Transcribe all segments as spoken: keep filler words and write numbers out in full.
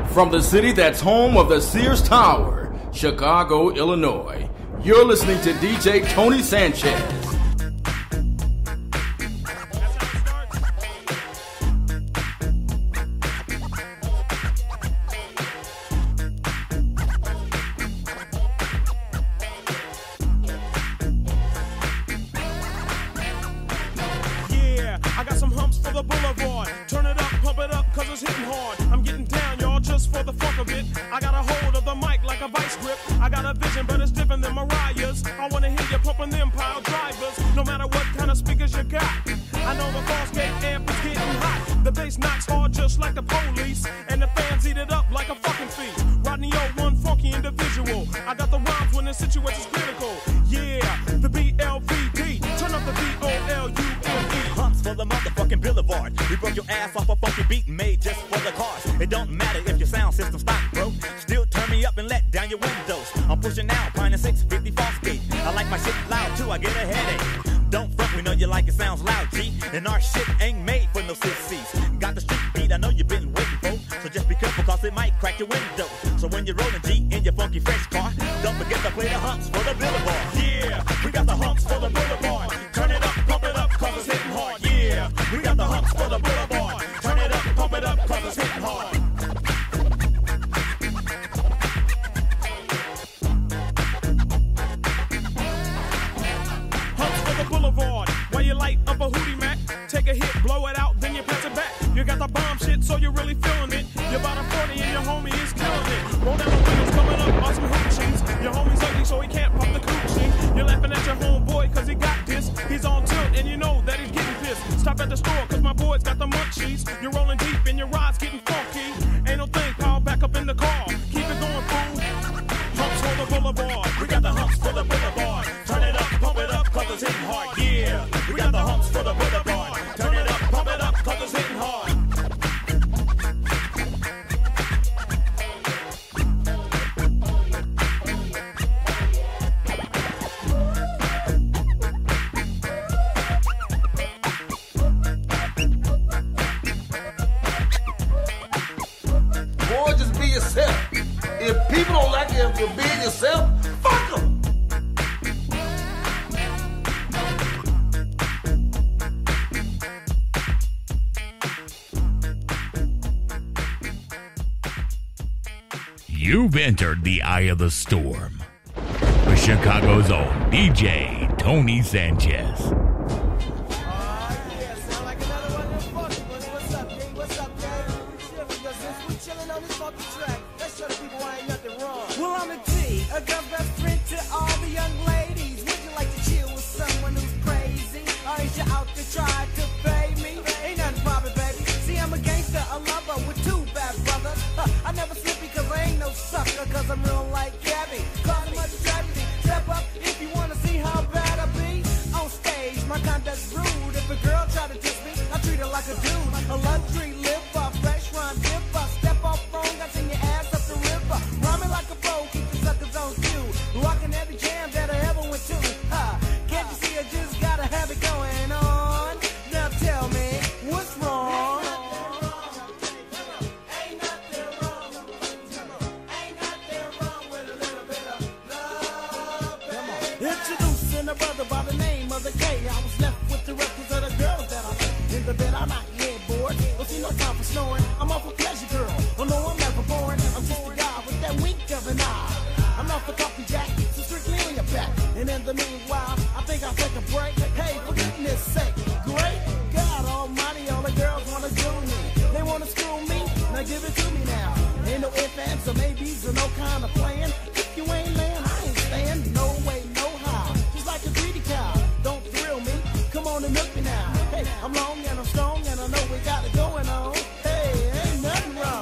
From the city that's home of the Sears Tower, Chicago, Illinois, you're listening to D J Tony Sanchez. You've entered the eye of the storm with Chicago's own D J Tony Sanchez. Well, I'm a G, a girl best friend to all the young ladies. Would you like to chill with someone who's crazy? Or is you out to try to pay me? Ain't nothing problem, baby. See, I'm a gangster, a lover with two bad brothers. Huh, I never slip because I ain't no sucker, cause I'm real like Gabby. Causing much tragedy. Step up if you wanna see how bad I be. On stage, my conduct's rude. If a girl try to diss me, I treat her like a dude. A luxury liver, fresh run dipper. Step off wrong, I send your ass up the river. Rhyming like a pro, keep the suckers on cue. Rocking every jam that I ever went to. Ha, can't you see I just gotta have it going on? Now tell me, what's wrong? Ain't nothing wrong. Ain't nothing wrong with a little bit of love, baby. Introducing a brother by the name of the K. I was left with the records of the girls that I met. In the bed I'm not headboard. Don't see no time for snoring. I'm off a pleasure girl. Oh no, I'm never boring. I'm just a guy with that wink of an eye. I'm off the coffee jack, so strictly on your back. And in the meanwhile, I think I'll take a break. Hey, for goodness sake, great God almighty, all the girls wanna do me. They wanna screw me, now give it to me now. Ain't no ifs, ands, or maybes, or no kind of plan. If you ain't laying, I ain't staying. No way, no how. Just like a greedy cow, don't thrill me. Come on and milk me now. Hey, I'm long and I'm strong, and I know we got it going on. Hey, ain't nothing wrong.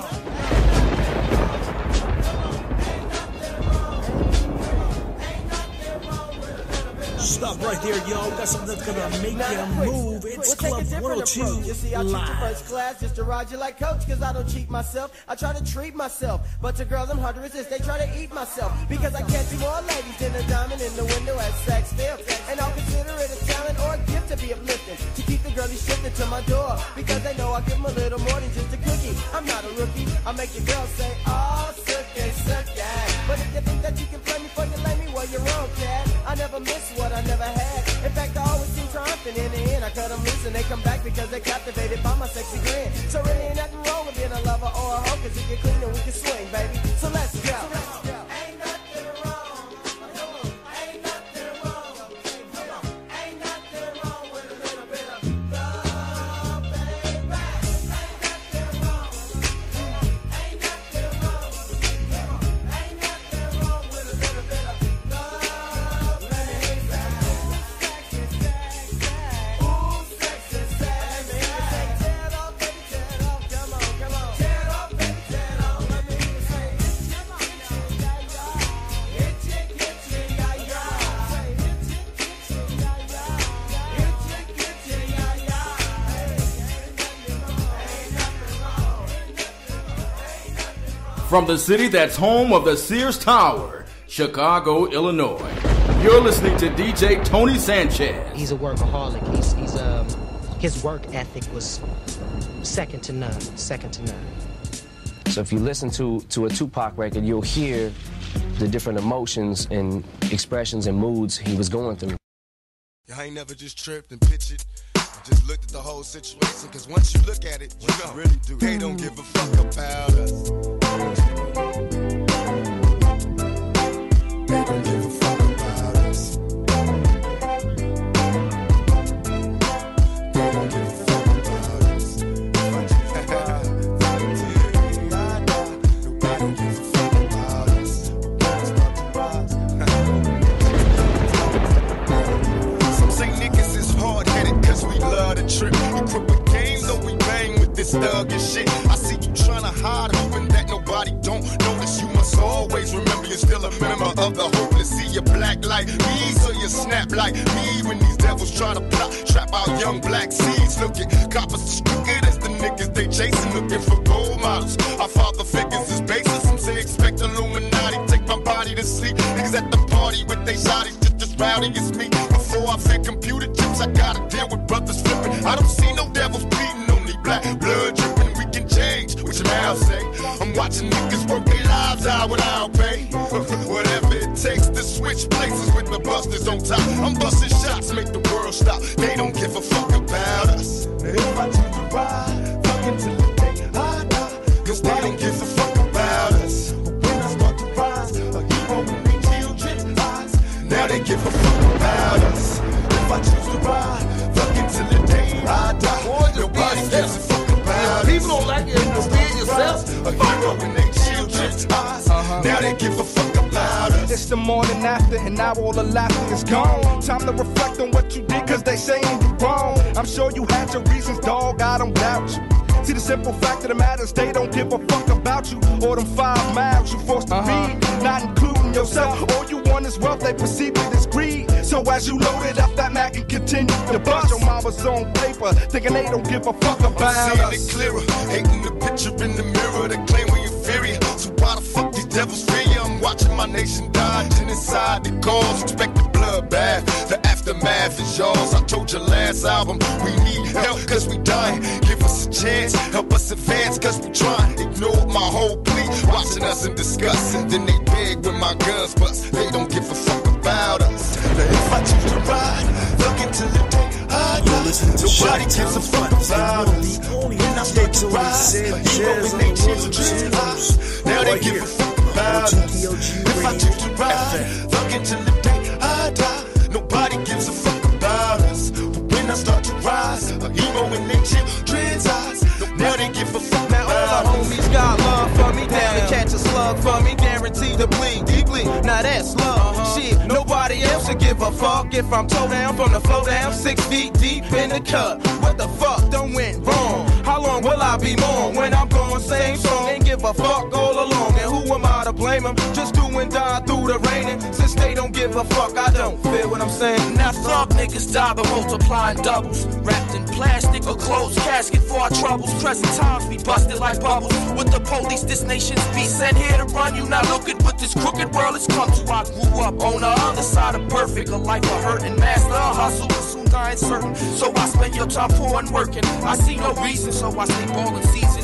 Stop right there, yo. Got something that's gonna make you move. It's Club one oh two You see, I treat you Live. first class just to ride you like coach, cause I don't cheat myself. I try to treat myself, but to girls I'm hard to resist. They try to eat myself, because I can't see more ladies than a diamond in the window at sex still. And I'll consider it a talent or a gift to be uplifting, to keep the girlies shifting to my door, because they know I give them a little more than just a cookie cookie. I'm not a rookie. I make your girl say, oh, sookie, sookie. But if you think that you can play me for you lay me, well, you're wrong, cat. I never miss what I never had. In fact, I always seem triumphant in the end. I cut them loose and they come back because they're captivated by my sexy grin. So really ain't nothing wrong with being a lover or a hoe, cause if you're clean, then we can swing, baby. So let's go. So let's go. Ain't nothing wrong. Ain't nothing wrong. Ain't nothing wrong with a little bit of love, baby. Ain't nothing wrong. Ain't nothing wrong. Ain't nothing wrong with a little bit of love, baby. Sexy, sexy. Ooh, sexy, sexy. Tear it off, baby, tear it off. Come on, come on. Tear it off, baby, tear it off. Let me hear you say, come on, yeah, yeah. Itchy, itchy, yeah, yeah. Say, itchy, itchy, yeah, yeah. Itchy, itchy, yeah, yeah. Hey, ain't nothing wrong. Ain't nothing wrong. Ain't nothing wrong. From the city that's home of the Sears Tower, Chicago, Illinois. You're listening to D J Tony Sanchez. He's a workaholic. He's he's um his work ethic was second to none, second to none. So if you listen to, to a Tupac record, you'll hear the different emotions and expressions and moods he was going through. I ain't never just tripped and pitched it. I just looked at the whole situation, cause once you look at it, you know, really do. They don't give a fuck about us. They don't give a fuck about us. They don't give a fuck about us. Nobody don't give a fuck about us. Some say niggas is hard-headed cause we love to trip. Equip a game though we bang with this thug and shit. I see you tryna hide, hoping that nobody don't notice. You must always remember you're still a member of the hopeless. See you black like me, so you snap like me. When these devils try to plot, trap out young black seeds. Look at coppers as crooked as the niggas they chasing, looking for gold models. Our father figures is basis. Some say expect Illuminati, take my body to sleep. Niggas at the party with they shotties, just as rowdy as me. Before I fear computer chips, I gotta deal with brothers flipping. I don't see no devils bleeding, only black blood dripping. We can change, what your mouth say. I'm watching niggas work their lives out without pay. Whatever it takes to switch places with the busters on top. I'm busting shots, make the world stop. They don't give a fuck about us. If I choose to ride, fuck until the day I die. Cause they don't give a fuck about us. But when I start to rise, a hero in their children's eyes. Now they give a fuck about us. If I choose to ride, fuck until the day I die. Nobody gives a fuck about us. People don't like it if you be yourself. A hero in their children's eyes. Now they give a fuck about us. It's the morning after, and now all the laughter is gone. Time to reflect on what you did, cause they saying you wrong. I'm sure you had your reasons, dog, I don't doubt you. See, the simple fact of the matter is they don't give a fuck about you. Or them five miles you forced to uh-huh. read, not including yourself. All you want is wealth, they perceive it as greed. So as you load it up, that Mac and continue to bust. Your mama's on paper, thinking they don't give a fuck about I'm us. seeing it clearer, hating the picture in the mirror. They claim we inferior, so why the fuck these devils fear you? I'm watching my nation die, genocide the cause, expect the bloodbath. The aftermath is yours. I told you last album, we need help cause we dying. Give us a chance, help us advance cause we trying. Ignore my whole plea, watching us in disgust. And then they beg when my guns bust. They don't give a fuck about us. Now if I choose to ride, fuck until the day I die. Nobody gives a fuck about us. When I start to rise, a hero in their children's eyes. Now they give a fuck about us. If I choose to ride, fuck until the day I die. Nobody gives a fuck about us. But when I start to rise, a hero in their children's eyes. Now they give a fuck Now about all the us. homies got love for me, down to catch a slug for me, guaranteed to bleed deeply. Now that's love. Shit, nobody else should give a fuck if I'm toe down from the flow down, six feet deep in the cut. What the fuck done went wrong? How long will I be mourn when I'm gone? Same song, ain't give a fuck all along. And who am I to blame them? Just do and die through the raining. Since they don't give a fuck, I don't feel what I'm saying. Now thug niggas die by multiplying doubles, wrapped in plastic or closed casket for our troubles. Present times be busted like bubbles. With the police, this nation's be sent here to run you. Now look at what this crooked world has come to. I grew up on the other side of perfect, a life of hurt and master a hustle, but soon dying certain. So I spend your time poor and working. I see no reason, so I stay ballin' season to season.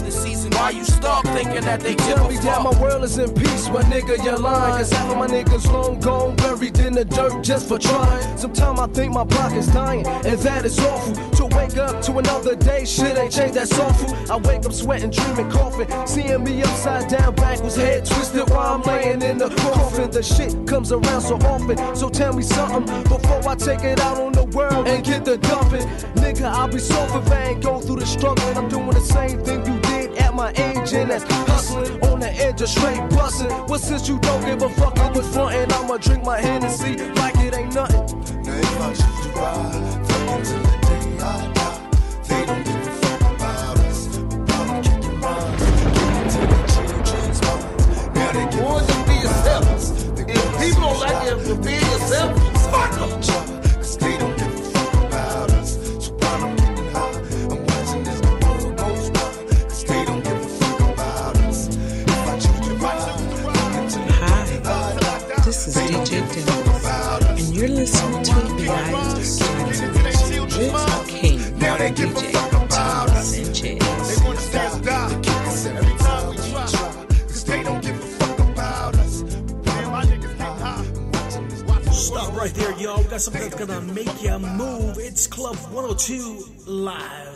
reason why you stuck thinking that they give Tell a me fuck. that my world is in peace, my nigga, you're lying. Cause half of my niggas long gone, buried in the dirt just for trying. Sometimes I think my pocket's dying, and that is awful. To wake up to another day, shit ain't changed, that's awful. I wake up sweating, dreaming, coughing, seeing me upside down, backwards, head twisted while I'm laying in the coffin. The shit comes around so often, so tell me something before I take it out on the world and get the dumping. Nigga, I'll be so if I ain't go through the struggle, and I'm doing the same thing you did at my age, and that's hustling on the edge of straight busting. Well, since you don't give a fuck, I was frontin', I'ma drink my Hennessy like it ain't nothing. Now if I choose to ride, fuck until the day I die, they don't give a fuck about us. But I'm kicking mine, give it to their children's mind. Now they give Boy, just be yourself. If people don't like you for being yourself, fuck them. Cause they don't give a fuck about us. So while I'm getting high, I'm watching as the world goes by. Cause they don't give a fuck about us. If I choose to ride, fuck until the day I die. This is D J Dennis, and you're listening to the I of the Storm with King Now they D give a J fuck about Tony us. Sanchez. They wanna stand down, every time we try. Cause they don't give a fuck about us. While my niggas get high, I'm watching this, watching this. Stop right there, yo. Got something that's gonna make you move. It's Club one oh two Live.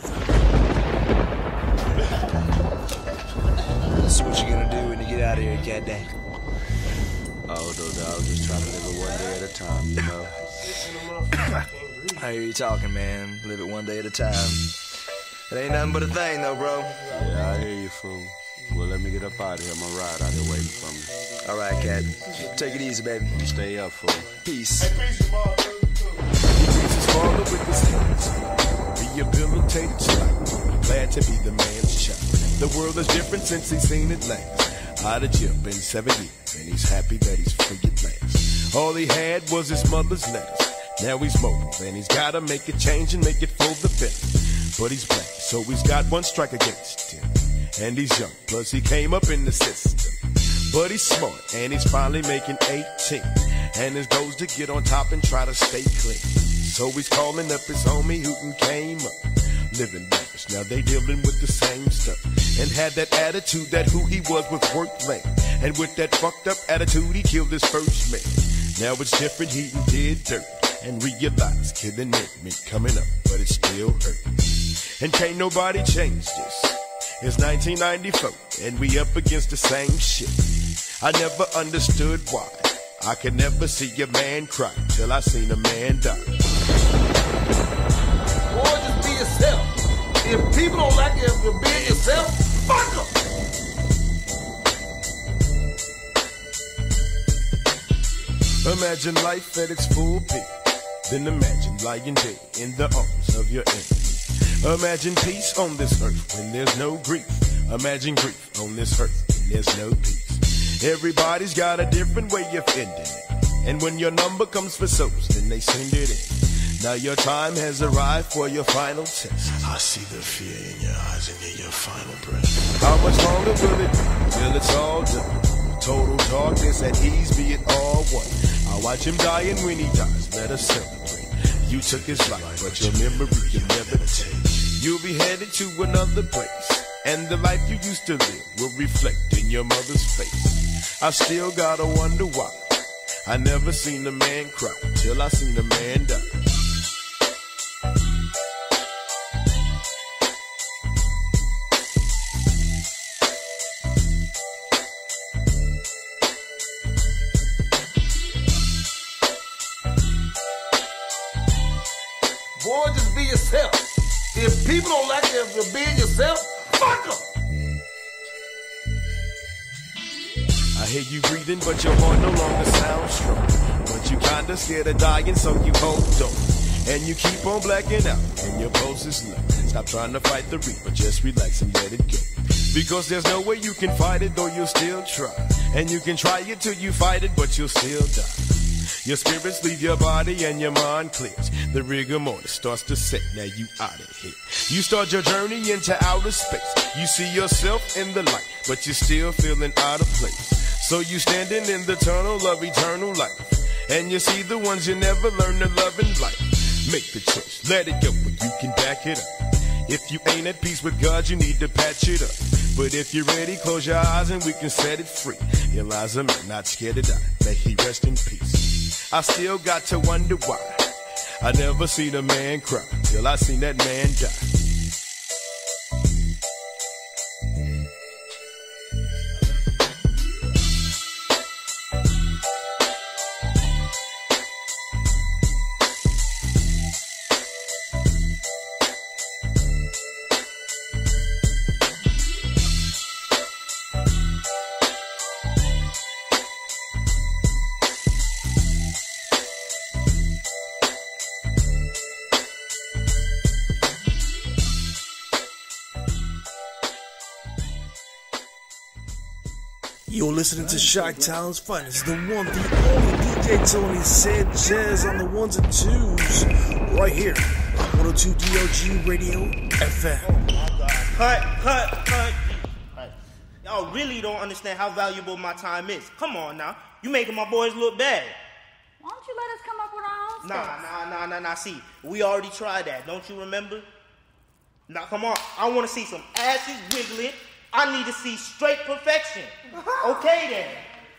This is what you're gonna do when you get out of here, cat dang. Oh, no, dog, just trying to live it one day at a time, you know. I hear you talking, man. Live it one day at a time. It ain't nothing but a thing, though, bro. Yeah, I hear you, fool. Well, let me get up out of here. My ride out here waiting for me. All right, cat. Take it easy, baby. Stay up, fool. Peace. Jesus father with his hands, rehabilitated child, glad to be the man's child. The world is different since he's seen it last. Out of jail, been seven years, and he's happy that he's free at last. All he had was his mother's letters. Now he's mobile, and he's gotta make a change and make it for the better. But he's black, so he's got one strike against him. And he's young, plus he came up in the system. But he's smart, and he's finally making eighteen. And his goal's to get on top and try to stay clean. So he's calling up his homie who done came up. Living lavish, now they dealing with the same stuff. And had that attitude that who he was was worth laying. And with that fucked up attitude, he killed his first man. Now it's different, he done did dirt. And realized killing it meant coming up, but it still hurt. And can't nobody change this. It's nineteen ninety-four, and we up against the same shit. I never understood why. I could never see a man cry till I seen a man die. Boy, just be yourself. If people don't like you for being yourself, fuck them. Imagine life at its full peak. Then imagine lying dead in the arms of your enemy. Imagine peace on this earth when there's no grief. Imagine grief on this earth when there's no peace. Everybody's got a different way of ending it. And when your number comes for souls, then they send it in. Now your time has arrived for your final test. I see the fear in your eyes and hear your final breath. How much longer will it be till it's all done? Total darkness at ease, be it all one. I watch him dying when he dies, let us celebrate. You took his life, but your memory you never take. You'll be headed to another place, and the life you used to live will reflect in your mother's face. I still gotta wonder why I never seen a man cry till I seen a man die. Boy, just be yourself. If people don't like you for being yourself, fuck them. I hear you breathing, but your heart no longer sounds strong. But you kinda scared of dying, so you hold on. And you keep on blacking out, and your pulse is low. Stop trying to fight the reaper, just relax and let it go. Because there's no way you can fight it, though you'll still try. And you can try it till you fight it, but you'll still die. Your spirits leave your body and your mind clears. The rigor mortis starts to set, now you out of here. You start your journey into outer space. You see yourself in the light, but you're still feeling out of place. So you standing in the tunnel of eternal life. And you see the ones you never learned to love in life. Make the choice, let it go, but you can back it up. If you ain't at peace with God, you need to patch it up. But if you're ready, close your eyes and we can set it free. Eliza, man, not scared to die. May he rest in peace. I still got to wonder why I never seen a man cry till I seen that man die. You're listening to Chi-Town's finest, the one, the only D J Tony Sanchez on the ones and twos, right here on one oh two D O G Radio F M. Cut, cut, cut, cut. Y'all really don't understand how valuable my time is. Come on now, you making my boys look bad. Why don't you let us come up with our own Nah, stuff? nah, nah, nah, nah. See, we already tried that. Don't you remember? Now, come on. I want to see some asses wiggling. I need to see straight perfection. Okay, then.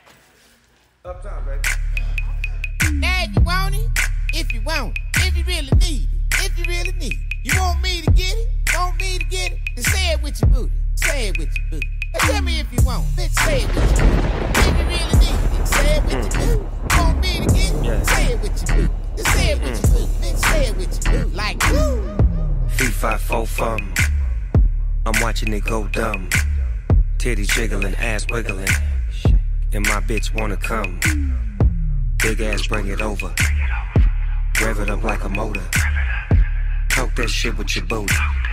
Up top, baby. Now, if you want it, if you want it, if you really need it, if you really need it, you want me to get it, want me to get it, then say it with your booty, say it with your booty. Now tell me if you want it, bitch, say it with your booty. If you really need it, say it with your booty. Want me to get it, yeah. Say it with your booty. Then say it with your booty, bitch, say it with your booty. Like, woo. Fee, fi, fo, fum. I'm watching it go dumb. Titty jiggling, ass wiggling. And my bitch wanna come. Big ass, bring it over. Rev it up like a motor. Talk that shit with your booty.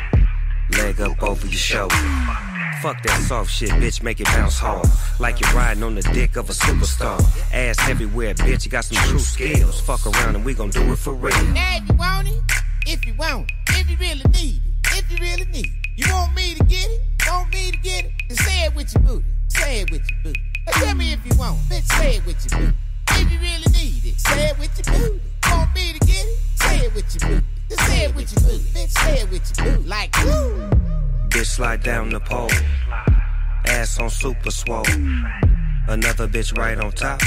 Leg up over your shoulder. Fuck that soft shit, bitch, make it bounce hard. Like you're riding on the dick of a superstar. Ass everywhere, bitch, you got some true skills. Fuck around and we gon' do it for real. Now if you want it, if you want it, if you really need it, if you really need it. You want me to get it? Want me to get it? Then say it with your booty. Say it with your booty. Now tell me if you want it. Bitch, say it with your booty. If you really need it, say it with your booty. Want me to get it? Say it with your booty. Then say it with your booty. Bitch, say it with your booty. Like, woo. Bitch, slide down the pole. Ass on super swole. Another bitch right on top.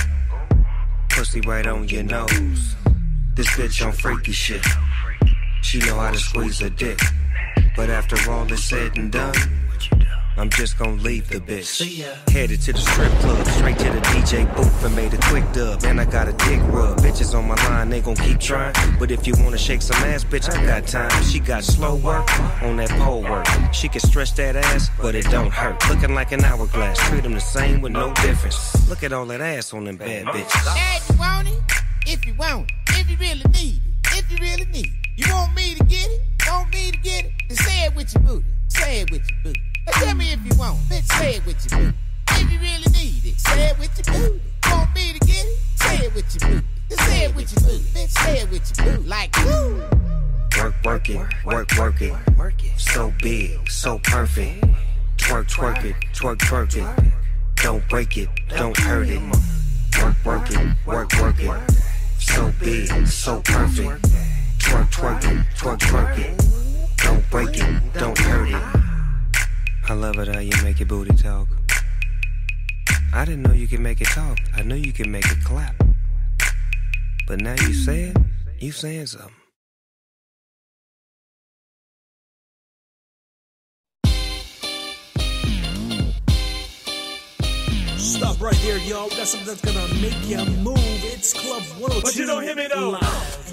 Pussy right on your nose. This bitch on freaky shit. She know how to squeeze a dick. But after all is said and done, I'm just gonna leave the bitch. Headed to the strip club, straight to the D J booth and made a quick dub. Man, I got a dick rub. Bitches on my line, they gon' keep trying. But if you wanna shake some ass, bitch, I got time. She got slow work on that pole work. She can stretch that ass, but it don't hurt. Looking like an hourglass, treat them the same with no difference. Look at all that ass on them bad bitches. Now if you want it, if you want it, if you really need it, if you really need it. You want me to get it? Want me to get it? Then say it with your booty. Say it with your booty. Now tell me if you want it. Bitch, say it with your booty. If you really need it, say it with your booty. Want me to get it? Say it with your booty. Then say it with your booty. Bitch, say it with your booty. Like, woo. Work, work it, work, work it. So big, so perfect. Twerk, twerk it, twerk, twerk it. Don't break it, don't hurt it. Work, work it, work, work it. So big, so perfect. Twerk, twerk it, twerk, twerk it. Don't break it, don't hurt it. I love it how you make your booty talk. I didn't know you could make it talk. I knew you could make it clap. But now you say it, you saying something. Stop right there, y'all. We got something that's gonna make you move. It's Club one oh two. But you don't hear me though. Live.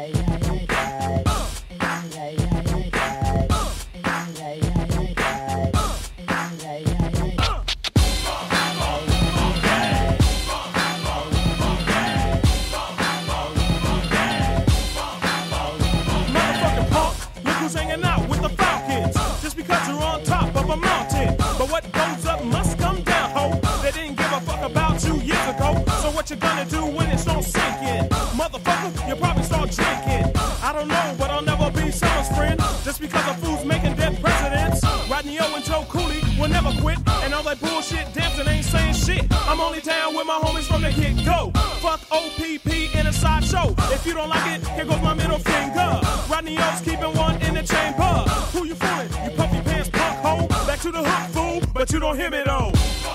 Motherfucking punk, look who's hanging out with the Falcons. Just because you're on top of a mountain. But what goes up must come down, ho. They didn't give a fuck about you years ago. So what you gonna do when it's don't sink in? Motherfucker, you probably start drinking. I don't know, but I'll never be someone's friend. Just because a fool's making dead presidents. Rodney O and Joe Cooley will never quit. And all that bullshit dancing ain't saying shit. I'm only down with my homies from the get-go. Fuck O P P in a sideshow. If you don't like it, here goes my middle finger. Rodney O's keeping one in the chamber. Who you fooling? You puffy pants punk hoe. Back to the hook, fool. but you don't hear me though.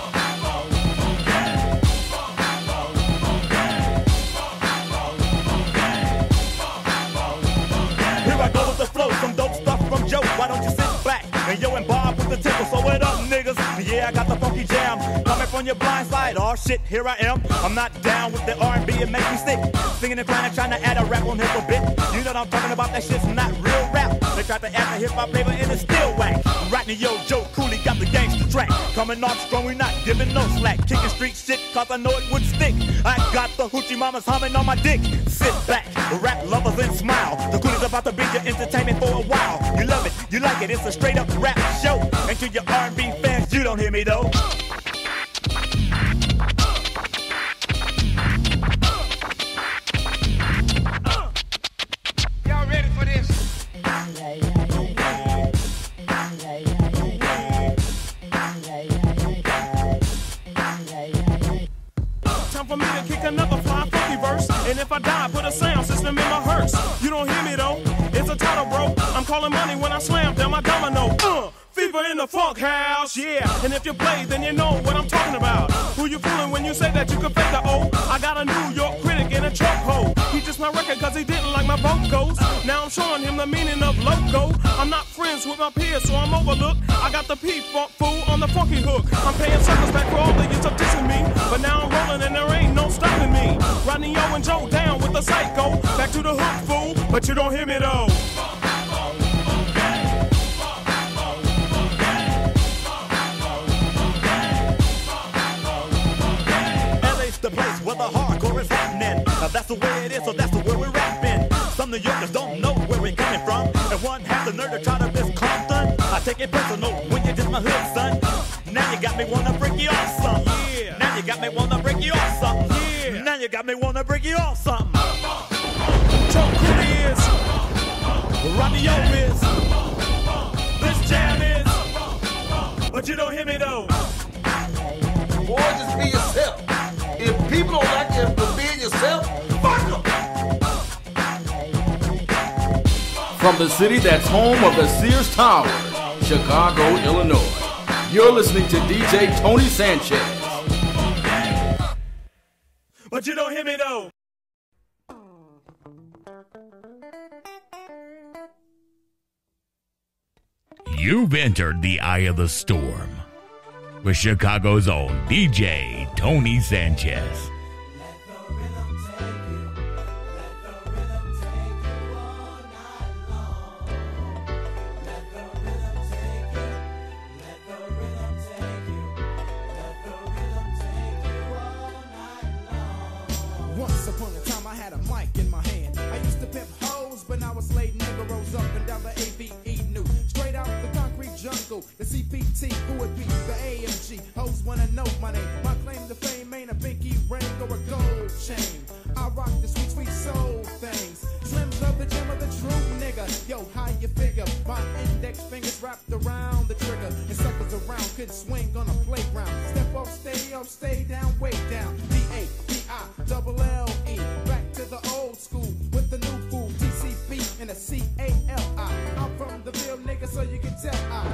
Here I go with the flow, some dope stuff from Joe. Why don't you sit back and yo and Bob with the tickle? So what up, niggas? Yeah, I got the funky jam coming from your blind side. Oh shit, here I am. I'm not down with the R and B, it makes me sick. Singing and trying to trying to add a rap on hip a bit. You know what I'm talking about? That shit's not real rap. They tried to add the hip hop flavor and it's still whack. Rodney, yo, Joe Cooley got the gangster track. Coming off strong, we not giving no slack. Kicking street shit, cause I know it would stick. I got the hoochie mamas humming on my dick. Sit back, rap lovers and smile. The Cooley's about to be your entertainment for a while. You love it, you like it, it's a straight up rap show. And to your R and B fans, you don't hear me though. Y'all ready for this? Time for me to kick another fly funky verse. And if I die, put a sound system in my hearse. You don't hear me though, it's a title, bro. I'm calling money when I slam down my domino. Uh, fever in the funk house, yeah. And if you play, then you know what I'm talking about. Who you fooling when you say that you can fake the O? I got a New York critic in a chokehold. He just my record cause he didn't like my vocals. Now I'm showing him the meaning of loco. I'm not friends with my peers, so I'm overlooked. I got the P-Funk fool on the funky hook. I'm paying suckers back for all the years of dissing me. But now I'm rolling and there ain't no stopping me. Rodney O and Joe down with the psycho. Back to the hook, fool, but you don't hear me though. The place where the hardcore is happening. Now that's the way it is, so that's the way we're rapping. Some New Yorkers don't know where we're coming from, and one has the nerve to try to miss Compton. I take it personal when you're just my hood, son. Now you got me wanna break you off something. Yeah. Now you got me wanna break you off something. Yeah. Now you got me wanna break you off something. Joe Cooley is, Rodney O is, this jam is, but you don't hear me though. Boy, just be yourself. If people don't like you for being yourself, fuck them. From the city that's home of the Sears Tower, Chicago, Illinois, you're listening to D J Tony Sanchez. But you don't hear me though. You've entered the eye of the storm with Chicago's own D J Tony Sanchez. Once upon a time I had a mic in my hand. I used to pimp hoes, but now I slayed niggeros up and down the A V E new. Straight out the concrete jungle, the C P T, who would be the A M G. Hoes wanna know my name. My claim to fame ain't a pinky ring or a gold chain. I rock the sweet, sweet soul things. Slims of the gem of the true nigga. Yo, how you figure? My index fingers wrapped around the trigger. And suckers around could swing on a playground. Step up, stay up, stay down, way down. D A D I double L E. Back to the old school with the new fool. T C B and a C A L I. I'm from the Ville, nigga, so you can tell I.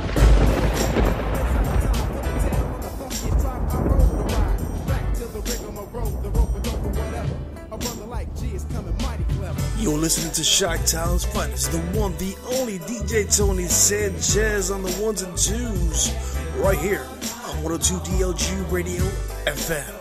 You're listening to Chi-Town's finest, the one, the only D J Tony Sanchez on the ones and twos, right here on one oh two D L G Radio F M.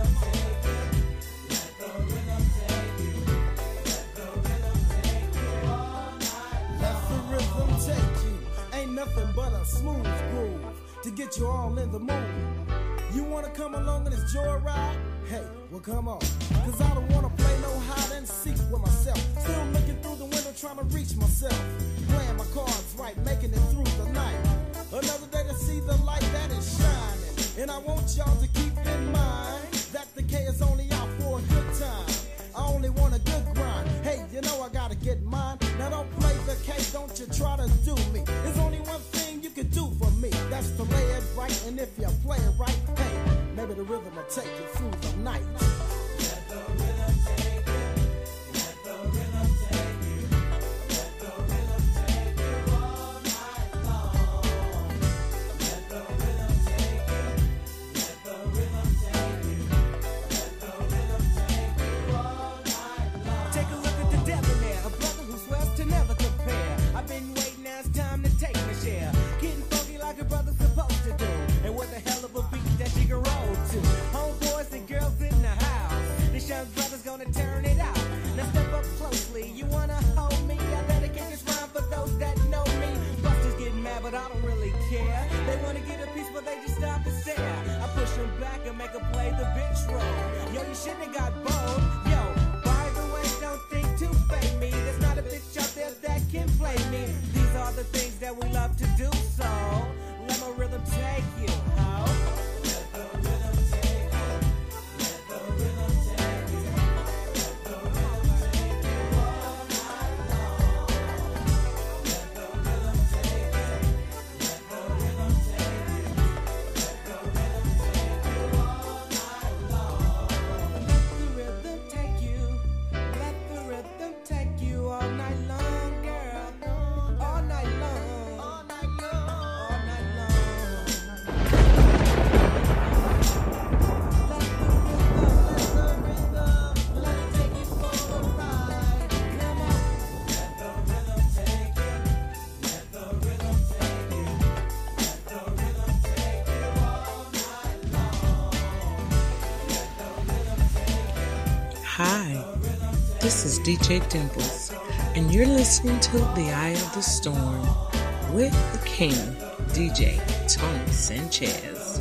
Let the rhythm take you. Ain't nothing but a smooth groove to get you all in the mood. You wanna come along in this joyride? Hey, well come on. Cause I don't wanna play no hide and seek with myself. Still looking through the window trying to reach myself. Playing my cards right, making it through the night. Another day to see the light that is shining. And I want y'all to keep in mind that the K is only out for a good time. I only want a good grind. Hey, you know I gotta get mine. Now don't play the K, don't you try to do me. There's only one thing you can do for me. That's to lay it right, and if you play it right, hey, maybe the rhythm will take you through the night. Let the rhythm take you. Let the rhythm take you. Let the rhythm take you all night long. Let the rhythm take they just stop and stare. I push them back and make them play the bitch role. Yo, you shouldn't have got bold. Yo, by the way, don't think to fake me. There's not a bitch out there that can play me. These are the things that we love to do, so let my rhythm take you, ho. Let the rhythm take you. Let the rhythm take you. Let the rhythm take you all night long. Let the rhythm take you. Let the rhythm take you. Let the rhythm take you all night long. Let the rhythm take you. Let the rhythm take you all night long, girl. All night long. All night long. All night long. Let the rhythm, let the rhythm, let it take you for a ride. Come on. Let the rhythm take you. Let the rhythm take you. Let the rhythm take you all night long. Let the rhythm take you. Hi, this is D J Dimples, and you're listening to The Eye of the Storm with the king, D J Tony Sanchez.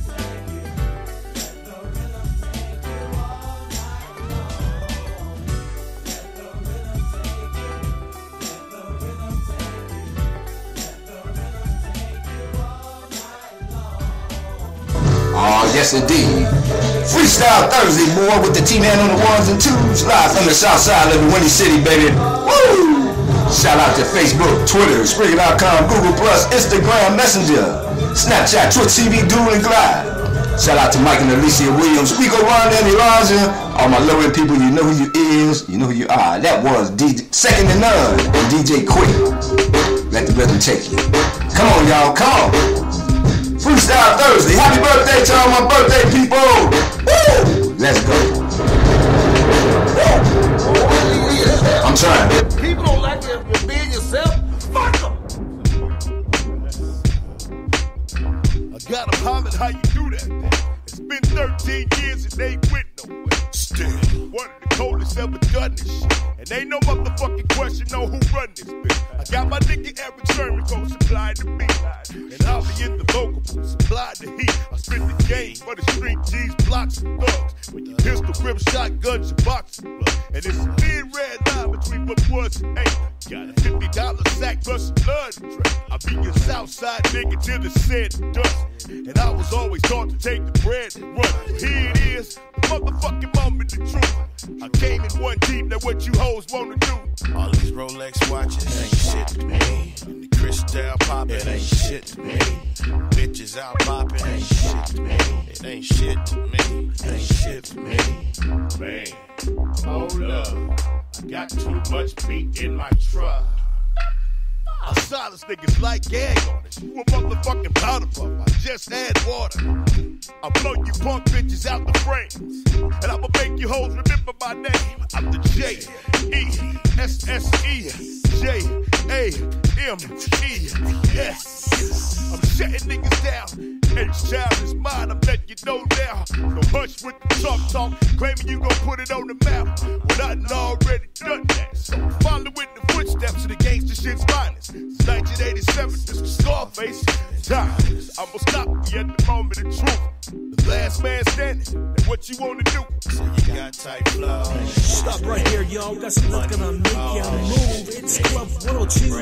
Oh, yes indeed. Freestyle Thursday, boy, with the T-Man on the ones and twos. Live from the south side of the Windy City, baby. Woo! Shout out to Facebook, Twitter, Spreaker dot com, Google Plus, Instagram, Messenger, Snapchat, Twitch T V, Doodle and Glide. Shout out to Mike and Alicia Williams, Rico, Ron, and Elijah. All my low-end people, you know who you is, you know who you are. That was D J, second to none, and D J Quick. Let the rhythm take you. Come on, y'all, come on. Freestyle Thursday. Happy birthday to all my birthday people. Woo! Let's go. I'm trying. People don't like you for being yourself. Fuck them. I gotta holler how you do that. It's been thirteen years and they ain't went nowhere. Still, one of the coldest ever done this shit. And ain't no motherfucking question on who run this bitch. I got my nigga Eric Sherman gon' supply the beat. And I'll be in the vocal booth, supply the heat. I spit the game for the street G's, blocks and thugs. When you pistol grip shotguns and boxing blood. And it's a thin red line between what was and ain't. Got a fifty dollar sack plus some blood and drink. I be your Southside nigga till the said and dust. And I was always taught to take the bread and run. Here it is, the motherfucking moment, the truth. I came in one deep, now what you hoes wanna do? All these Rolex watches ain't shit to me. And the crystal poppin' it ain't shit to me. Bitches out poppin' ain't shit to me. It ain't shit to me. It ain't shit to me. Man, hold up. I got too much beat in my truck. I silence niggas like gag on it. You a motherfucking powder puff. I just had water. I blow you punk bitches out the frames. And I'ma make you hoes remember my name. I'm the J E S S E J A M E S. I'm shutting niggas down. Each child is mine, I'm letting you know now. No hush with the talk talk, claiming you gon' put it on the map. When I done already done that. So following the footsteps of the gangster shit's finest. Since nineteen eighty-seven, this was Scarface. Times, I'ma stop you at the moment of truth. The last man standing, and what you wanna do? So you got tight flow. Stop right here, y'all. Got something that's gonna make you move. It's Club one oh two.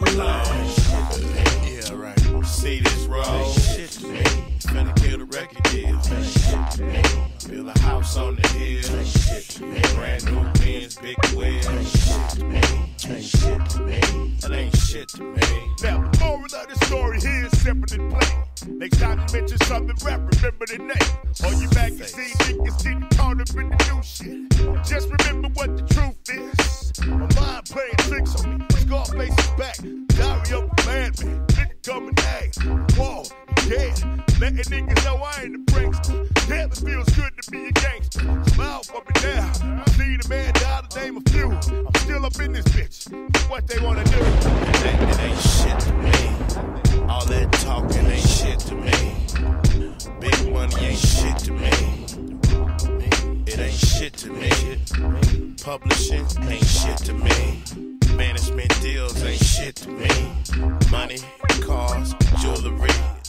Yeah, right. See this roll. Shit to me. Finna kill the record deal. Shit to me. Build a house on the hill. Shit to me. Brand new Benz, big wheel. Shit to me. Ain't shit to me. That ain't shit to me. Now, the moral of the story here is simple and plain. Next time you mention something rap, remember the name. All you magazine niggas getting caught up in the new shit. Just remember what the truth is. My mind playing tricks on me. Scarface is back. Diary of a madman. Nigga come and act. Whoa, yeah. Letting niggas know I ain't a prankster. Damn, it feels good to be a gangster. Smile for me now. I see the man die to name a few. I'm still up in this bitch. What they wanna do? It ain't, it ain't shit to me. All that talking ain't shit to me. Big money ain't shit to me. It ain't shit to me. Publishing ain't shit to me. Management deals ain't shit to me. Money, cars, jewelry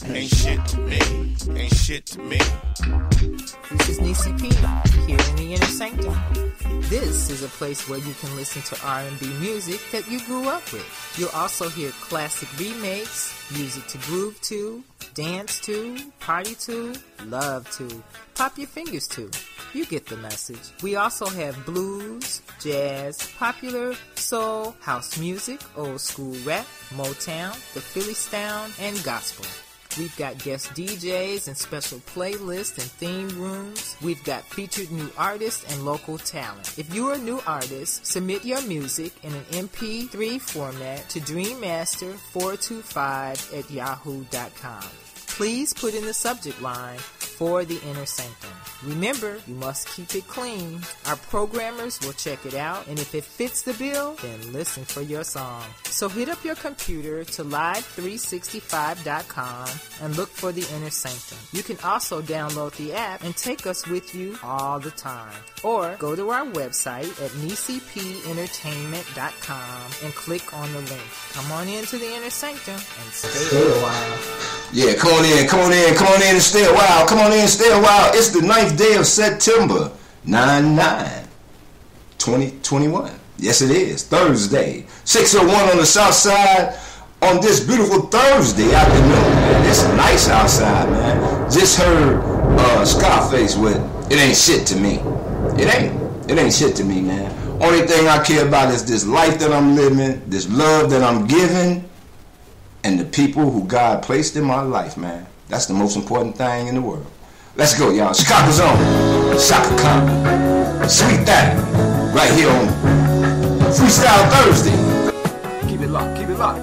Ain't shit to me. Ain't shit to me. This is Nisi P here in the Inner Sanctum. This is a place where you can listen to R and B music that you grew up with. You'll also hear classic remakes, music to groove to, dance to, party to, love to, pop your fingers to. You get the message. We also have blues, jazz, popular, soul, house music, old school rap, Motown, the Philly Sound, and gospel. We've got guest D Js and special playlists and theme rooms. We've got featured new artists and local talent. If you're a new artist, submit your music in an M P three format to dreammaster four two five at yahoo dot com. Please put in the subject line, For the Inner Sanctum. Remember, you must keep it clean. Our programmers will check it out, and if it fits the bill, then listen for your song. So hit up your computer to live three sixty-five dot com and look for the Inner Sanctum. You can also download the app and take us with you all the time. Or go to our website at nisi p entertainment dot com and click on the link. Come on into the Inner Sanctum and stay a while. Yeah, come on in, come on in, come on in and stay a while. Come on in and stay a while. It's the ninth day of September, nine nine twenty twenty-one. Yes, it is. Thursday. six oh one on the south side on this beautiful Thursday afternoon, man. It's nice outside, man. Just heard uh, Scarface with It Ain't Shit to Me. It ain't. It ain't shit to me, man. Only thing I care about is this life that I'm living, this love that I'm giving, and the people who God placed in my life, man. That's the most important thing in the world. Let's go, y'all. Chicago's on. Shaka Khan. Sweet Daddy. Right here on Freestyle Thursday. Keep it locked. Keep it locked.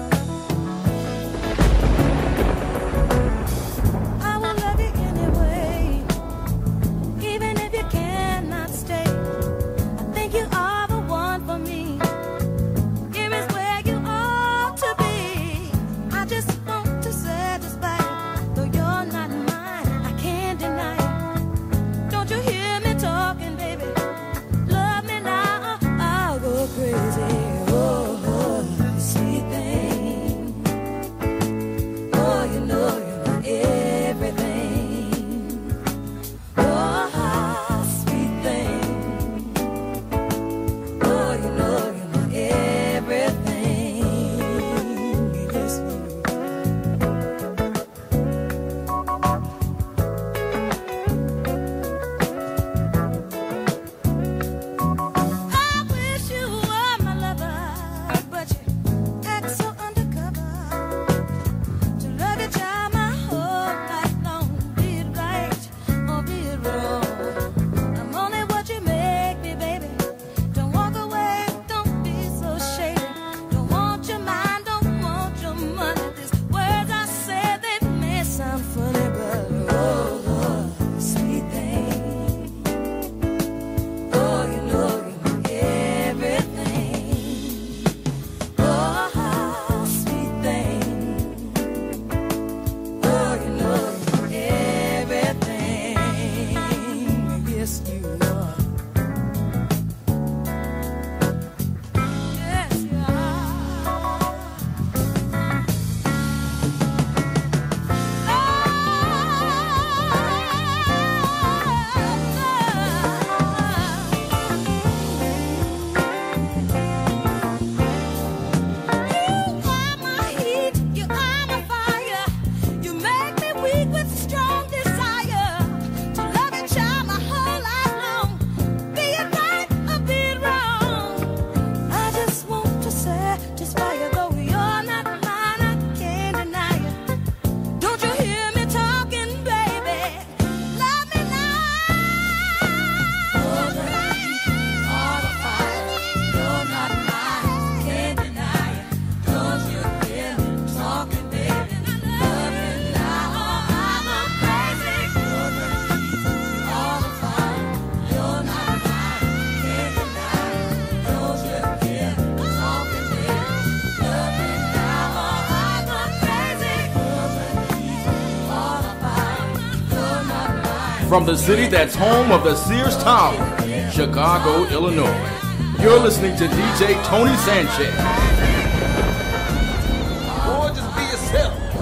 From the city that's home of the Sears Tower, Chicago, Illinois, you're listening to D J Tony Sanchez. Boy, just be yourself.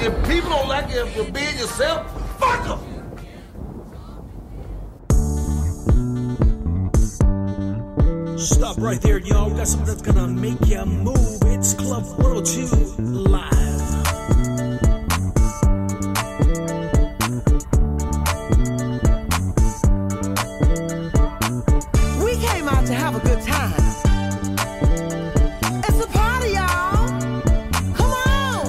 if people don't like you for being yourself, fuck them. Stop right there, y'all. We got something that's gonna make you move. It's Club one oh two Live. We came out to have a good time. It's a party, y'all. Come on.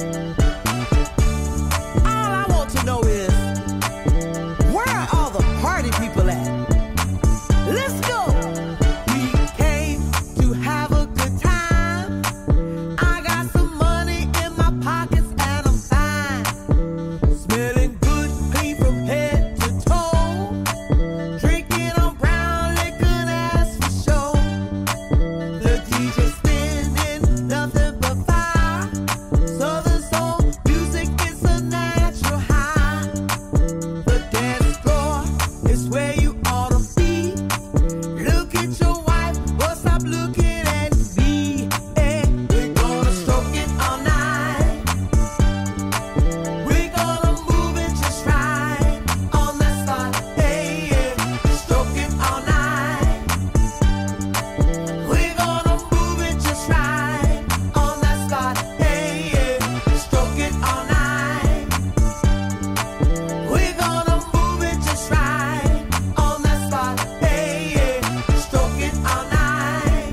All I want to know is, where are all the party people at? Let's go. We came to have a good time. I got some money in my pockets and I'm fine. Smelling good, clean from head to toe. Drinking on brown liquor, that's for sure. The D J spinning nothing but fire. Southern soul music is a natural high. The dance floor is where you ought to be. Look at your wife, but stop looking at me. Hey, we're gonna stroke it all night. We're gonna move it just right on that spot. Hey, yeah, stroke it all night. We're gonna move it just right on that spot. Hey, yeah, stroke it all night. We're gonna move it just right on that spot. Hey, yeah, stroke it all night.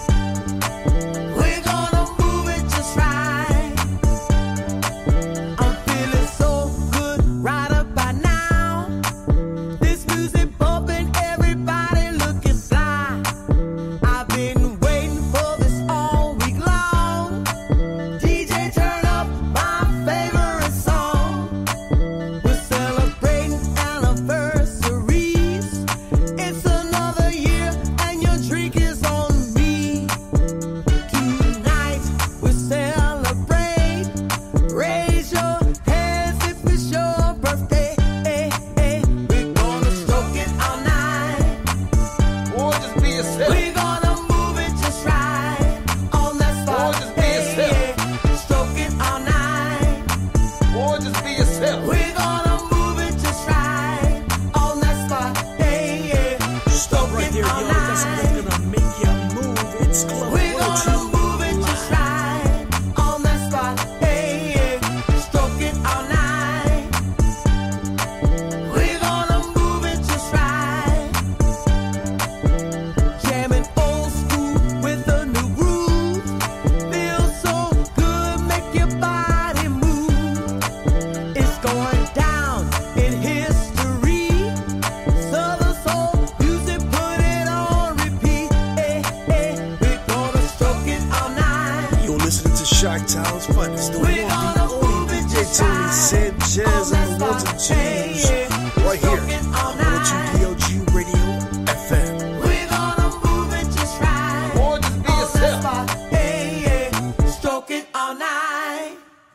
We're gonna move it just right. I'm feeling so good right up by now. This music bumping, everybody looking fly. I've been waiting for this all week long. D J, turn up my favorite song. We're celebrating anniversaries. It's another year and your drink is on me. Tonight we celebrate. Raise your hands if it's your birthday. Hey, hey. We're gonna stroke it all night. Boy, just be yourself. We're gonna move it just right on that spot. Boy, just be Hey, yourself. yeah. Stroke it all night. Boy, just be yourself. We're gonna move it just right on that spot. Hey, yeah. Stop right there, y'all. We got something that's gonna make you move. It's Club We're one oh two gonna move it just right on that spot. Hey, yeah. Stroke it all night. We're gonna move it just right. Jamming old school with a new groove. Feels so good, make your body move. It's going down in history. Southern soul music, put it on repeat. Hey, hey. We're gonna stroke it all night. You're listening to Shark Town's finest, the one, the only D J Tony Sanchez on the ones and twos, right here on one oh two D O G Radio F M. We're gonna move it just right. Boy, just be on that yourself. spot. Hey, yeah. Stroke it all night.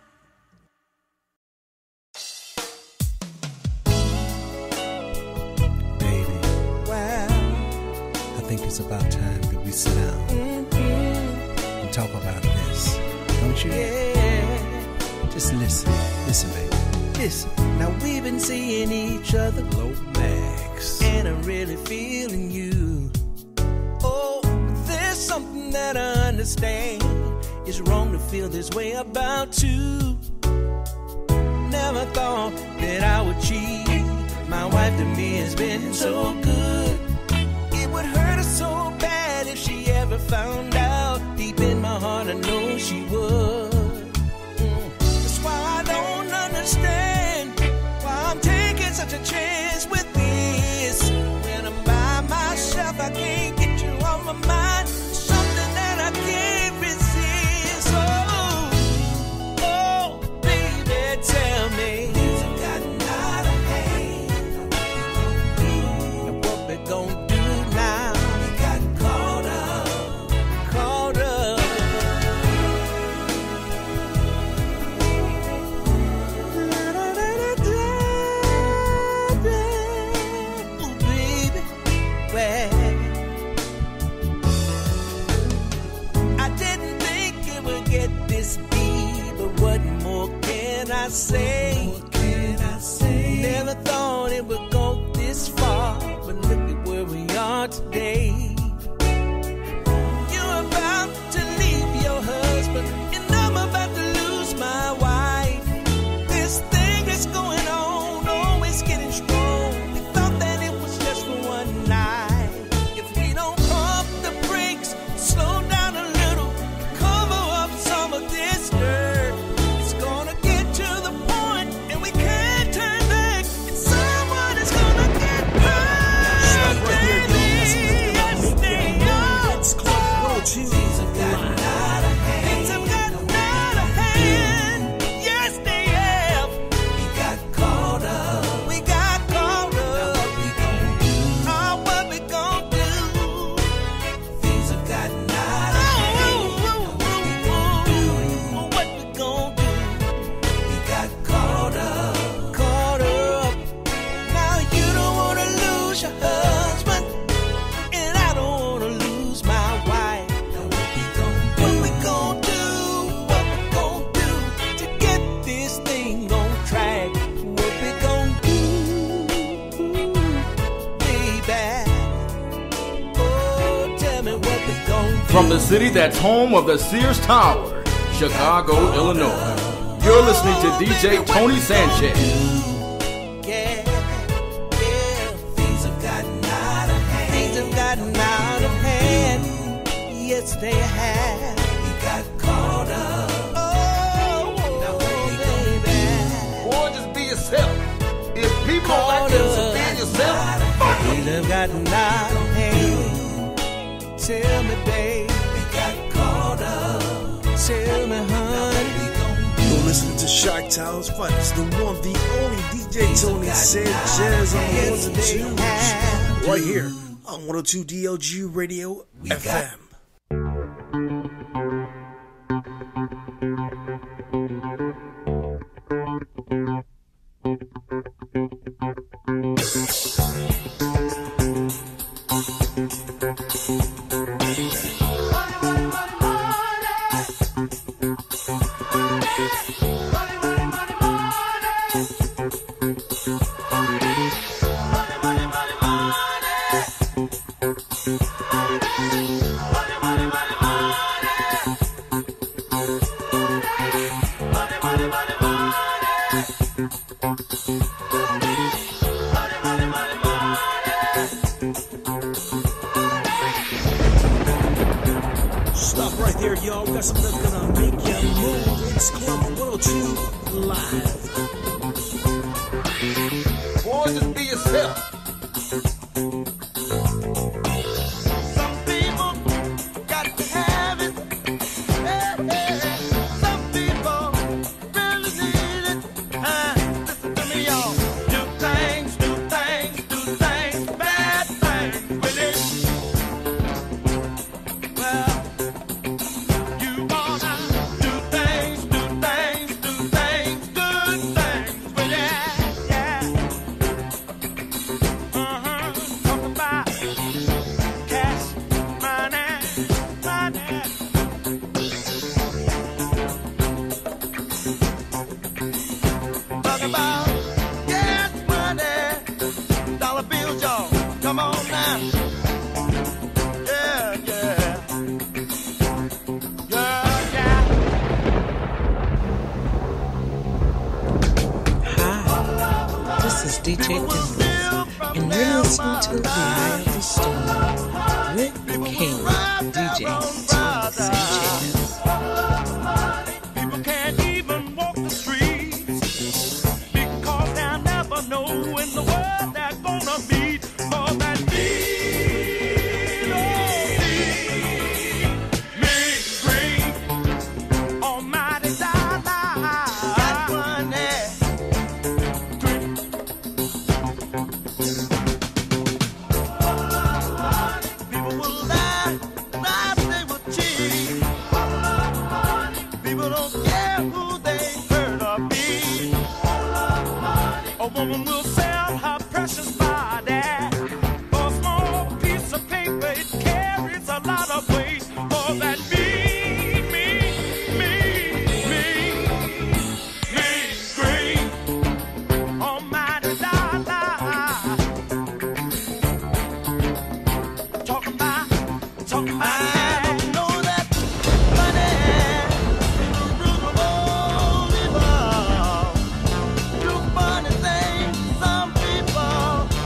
Baby, Well, I think it's about time that we sit down and talk about this. Don't you? yeah. Just listen. Listen, baby. Listen, now we've been seeing each other, Lomax. and I'm really feeling you. Oh, but there's something that I understand. It's wrong to feel this way about you. Never thought that I would cheat. My wife to me has been so good. It would hurt her so bad if she ever found out. Deep in my heart, I know she would. Mm. That's why I don't understand why I'm taking such a chance with this. When I'm by myself, I can't get you on my mind. Something that I can't resist. Oh, oh, baby, tell me. Now what From the city that's home of the Sears Tower, Chicago, Illinois. You're listening to D J Tony Sanchez. Yeah, yeah, things have gotten out of hand. Things have gotten out of hand. Yes, they have. We got caught up. Oh, now baby. Boy, just be yourself. If people don't like you, so be yourself. Fuck 'em. Things have gotten out of hand. Tell me, babe. We got caught up. Tell me, honey. You're listening to Shark Town's finest, the one, the only D J Tony Sanchez on the ones and twos. Right here on one oh two D L G Radio F M. Stop right there, y'all. We got something that's gonna make you move. It's Club one oh two Live. Boy, just be yourself. Some people got to have it. Hey, hey. Some people really need it. Uh, listen to me, y'all. Do things, do things, do things, bad things with it. Well, you wanna do things, do things, do things, good things with it. Yeah. Uh-huh. Talk about cash, money, money. Talk about cash, money, dollar bills, y'all. Come on now. Yeah, yeah. Yeah, yeah. Hi, this is D J Dimples, and you're listening to The Eye of the Storm with the King, D J Tony Sanchez. People can't even walk the streets because they'll never know in the world they're gonna meet. For that need, oh, need me green, almighty dollar. Got money. People will lie, lie, they will cheat. People don't care who they hurt or beat. A woman will sell her precious body for a small piece of paper. It carries a lot of weight. For that me, me, me, me, me, green, almighty dollar. Talk about, talk about. I don't know that money. Do funny things, some people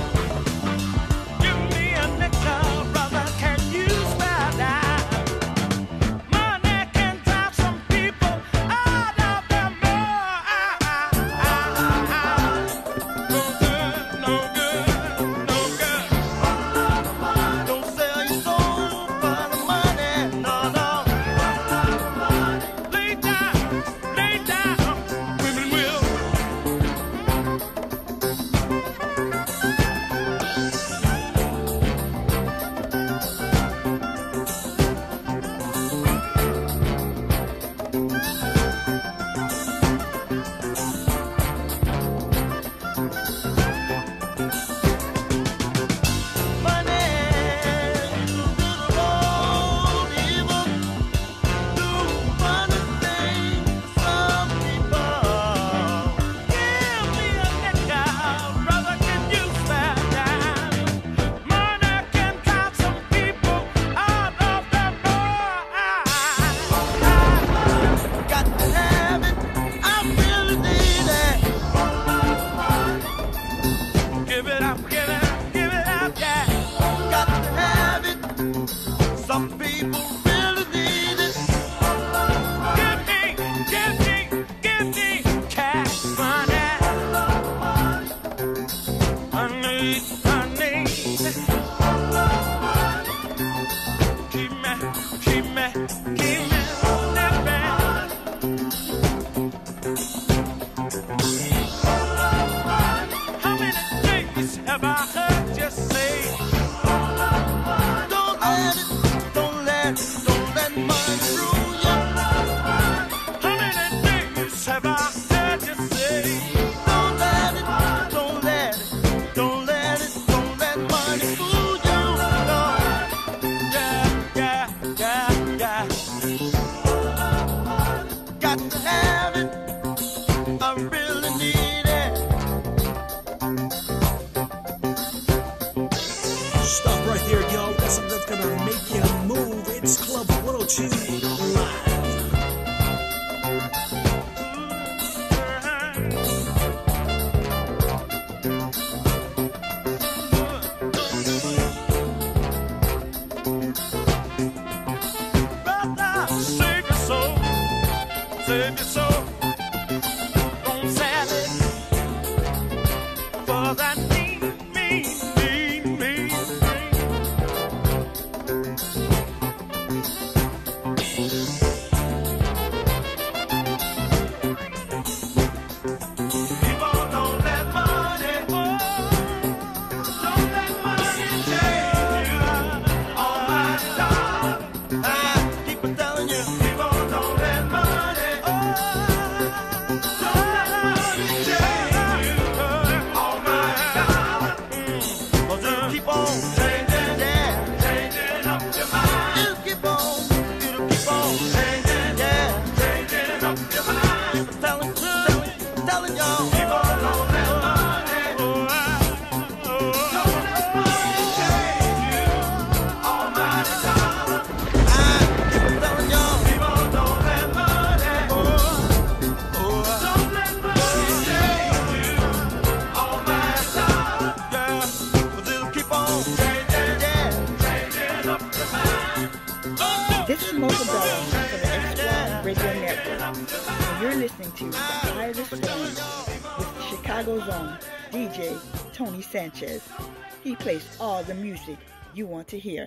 Tony Sanchez. He plays all the music you want to hear.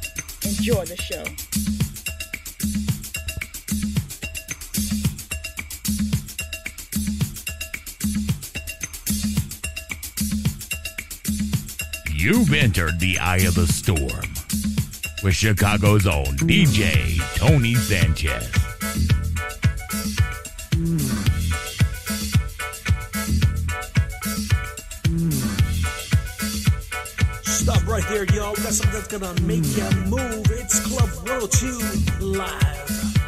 Enjoy the show. You've entered the eye of the storm with Chicago's own D J Tony Sanchez. Stop right there, y'all. We got something that's gonna make you move. It's Club one oh two Live.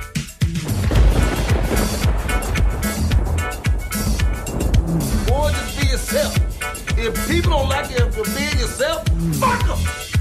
Boy, just be yourself. If people don't like you for being yourself, fuck them.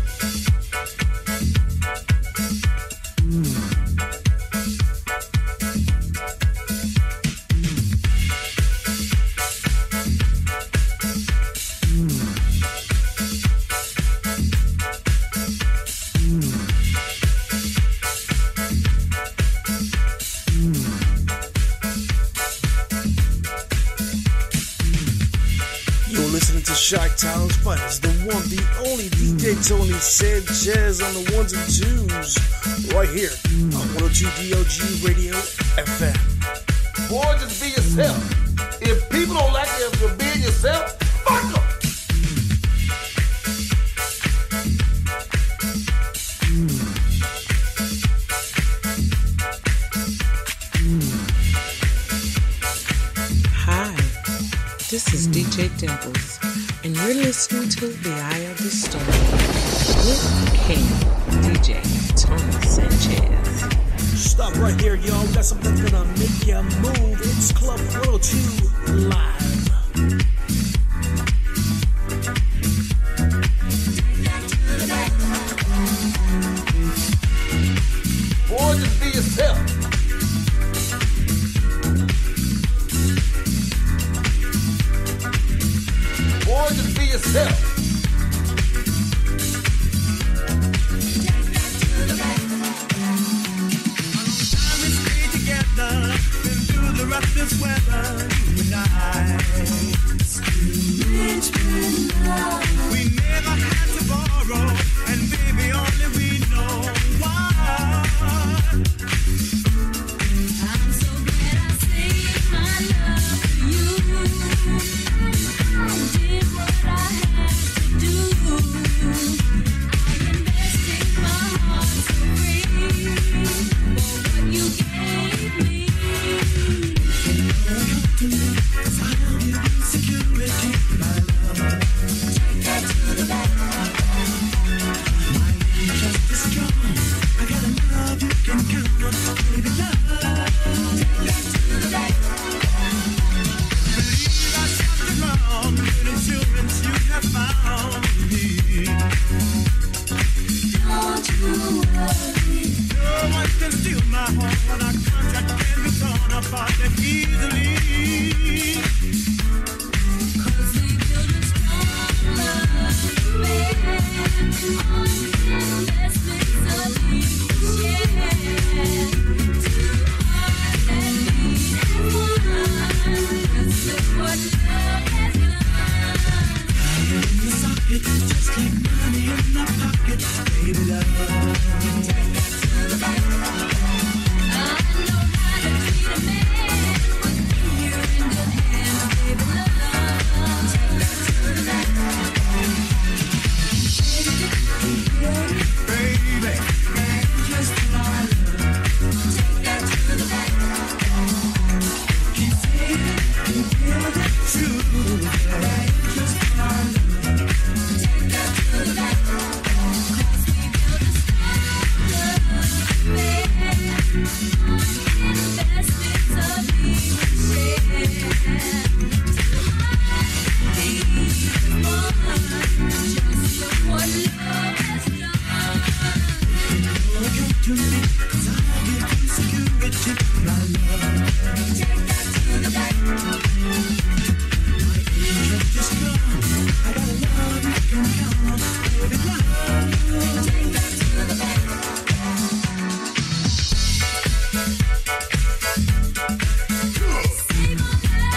Chi-Town's finest, the one, the only D J Tony Sanchez on the ones and twos, right here on one oh two D O G Radio F M. Boy, just be yourself. If people don't like you for being yourself, fuck them. Hi, this is D J Dimples, and you're listening to The Eye of the Storm with King D J Tony Sanchez. Stop right here, y'all. Got something that's gonna make you move. It's Club one oh two Live. Boy, just be yourself. Boy, just be yourself. This weather nights. We never had to borrow, and baby, only we know why. good insurance you have found me. Don't you worry. No one can steal my heart. Our contract can be torn apart that easily. Cause we build a strong love, baby, on investments of we share. Two hearts that beat as one. This is what love has done. In the socket, just like money in my pocket, baby love. Take that to the bank. I know how to treat a man. One finger in good hands, baby love. Take that to the bank. Baby, just my love. Take that to the bank. Keep saying it, keep feeling it too. Just my love. Take that to the bank. Cause we build a strong love, baby. Investments of we share. Two hearts beat one. Just look what love has done. Look up to me, 'cause I'll give you security, my love. Take that to the bank. My interest is gone. I got a love you can count on, baby love. Take that to the bank. See my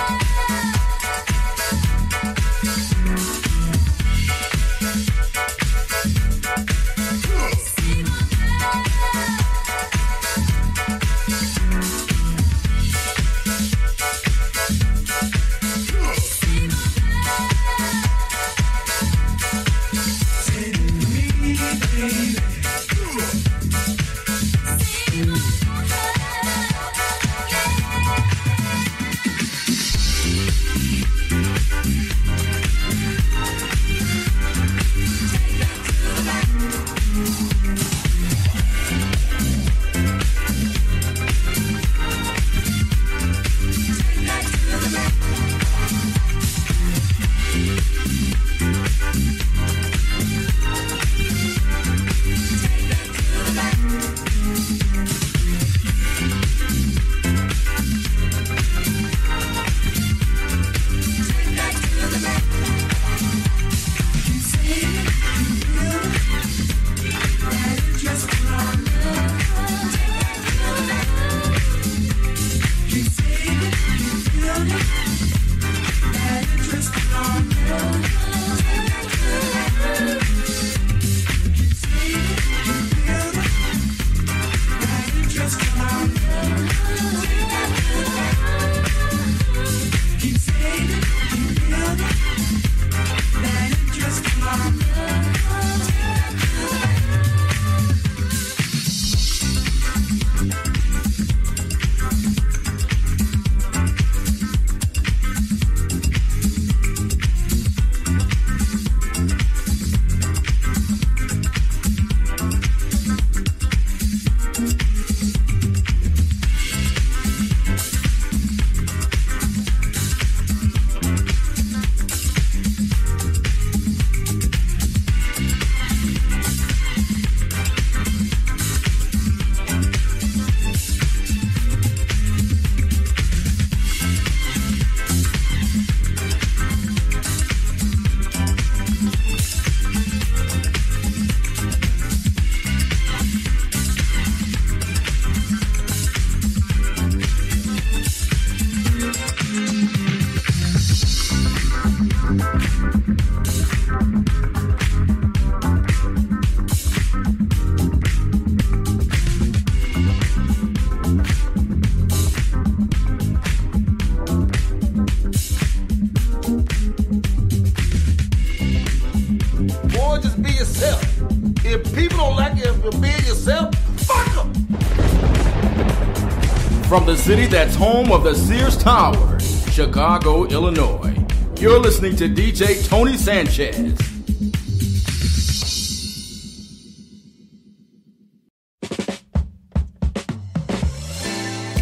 From the city that's home of the Sears Tower, Chicago, Illinois, you're listening to D J Tony Sanchez.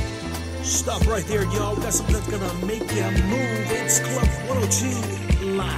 Stop right there, y'all. Got something that's gonna make you move. It's Club one oh two live.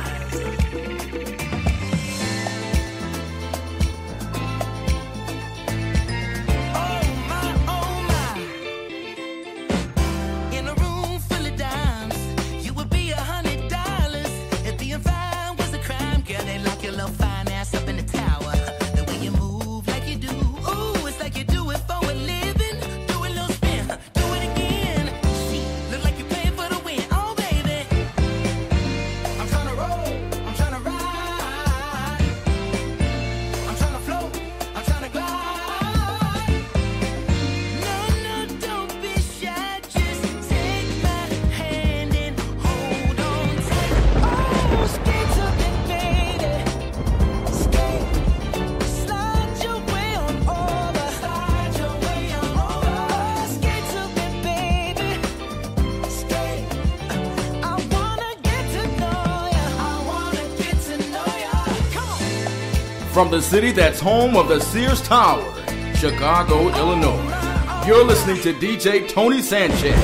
From the city that's home of the Sears Tower, Chicago, Illinois, you're listening to D J Tony Sanchez.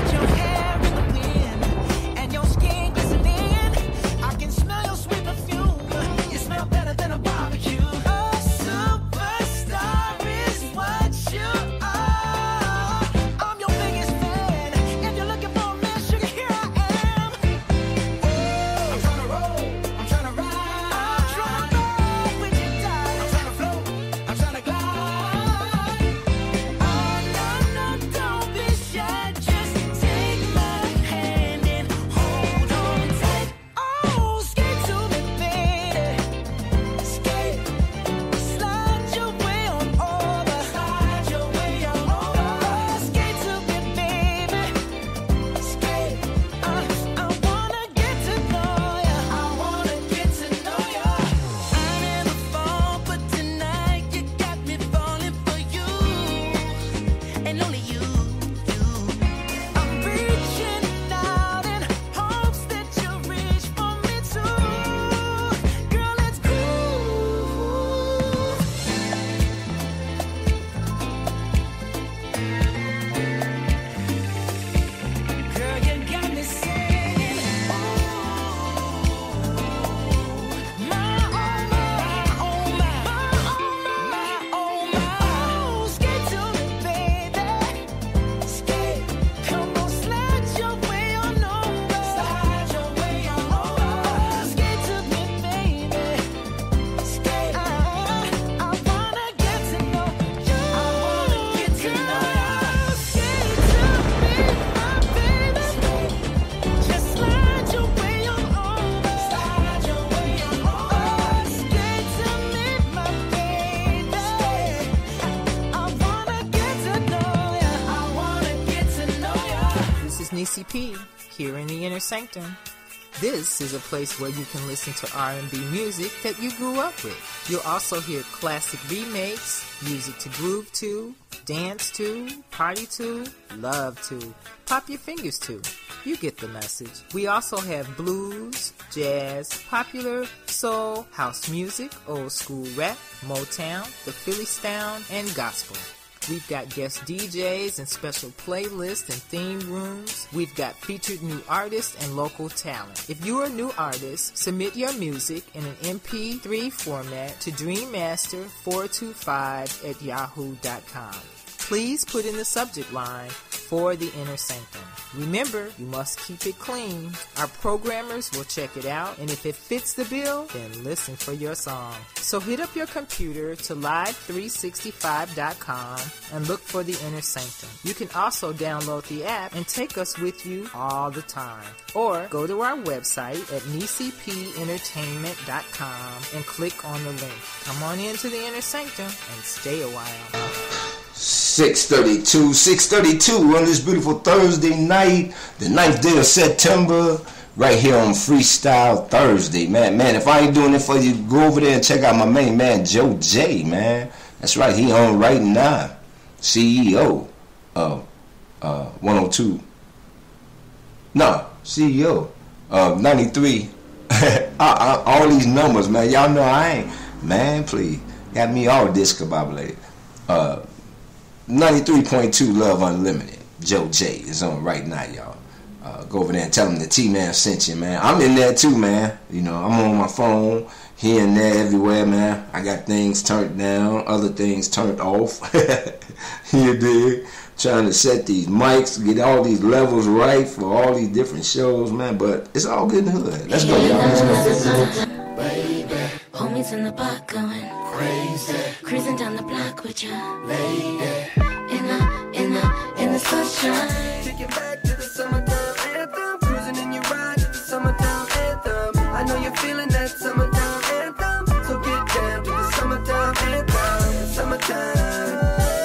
Nisi P, here in the Inner Sanctum. This is a place where you can listen to R and B music that you grew up with. You'll also hear classic remakes, music to groove to, dance to, party to, love to, pop your fingers to. You get the message. We also have blues, jazz, popular, soul, house music, old school rap, Motown, the Philly Sound, and gospel. We've got guest D Js and special playlists and theme rooms. We've got featured new artists and local talent. If you're a new artist, submit your music in an M P three format to dreammaster four two five at yahoo dot com. Please put in the subject line, For the Inner Sanctum. Remember, you must keep it clean. Our programmers will check it out, and if it fits the bill, then listen for your song. So hit up your computer to live three sixty-five dot com and look for the Inner Sanctum. You can also download the app and take us with you all the time. Or go to our website at nisi p entertainment dot com and click on the link. Come on into the Inner Sanctum and stay a while. six thirty-two, six thirty-two on this beautiful Thursday night, the ninth day of September, right here on Freestyle Thursday, man. Man, if I ain't doing it for you, go over there and check out my main man, Joe J, man. That's right, he on right now. C E O of uh, one oh two. No, C E O of ninety-three. I, I, all these numbers, man. Y'all know I ain't. Man, please. Got me all discombobulated. Uh, ninety-three point two Love Unlimited. Joe J is on right now, y'all. Uh, go over there and tell him the T-Man sent you, man. I'm in there too, man. You know, I'm on my phone, here and there, everywhere, man. I got things turned down, other things turned off. You dig? Trying to set these mics, get all these levels right for all these different shows, man. But it's all good in the hood. Let's go, y'all. Let's go. Baby. Homies in the park going crazy, cruising down the block with ya, lady. In the, in the, in the sunshine. Take it back to the summertime anthem. Cruising in your ride to the summertime anthem. I know you're feeling that summertime anthem. So get down to the summertime anthem. Summertime,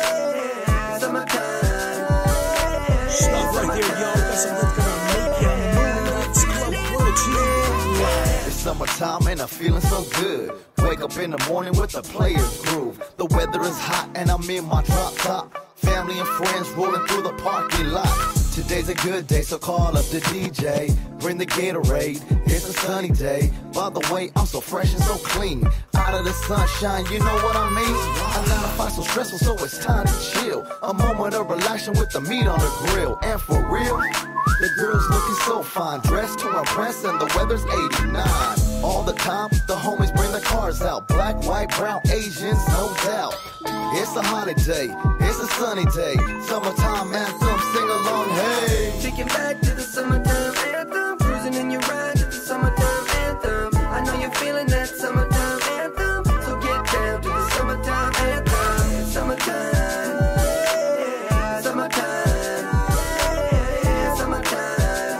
summertime. Stop right there, y'all. That's enough gonna make you on the moon. It's Club World, yeah. It's summertime and I'm feeling so good. Wake up in the morning with the players groove. The weather is hot and I'm in my drop top. Family and friends rolling through the parking lot. Today's a good day, so call up the D J. Bring the Gatorade, it's a sunny day. By the way, I'm so fresh and so clean. Out of the sunshine, you know what I mean? I nine to five so stressful, so it's time to chill. A moment of relaxing with the meat on the grill. And for real, the girl's looking so fine. Dressed to impress and the weather's eighty-nine. All the time, the homies bring the cars out. Black, white, brown, Asians, no doubt. It's a holiday, it's a sunny day. Summertime anthem, sing along, hey. Taking back to the summertime anthem. Cruising in your ride to the summertime anthem. I know you're feeling that summertime anthem. So get down to the summertime anthem. Summertime, yeah. Summertime, yeah. Summertime,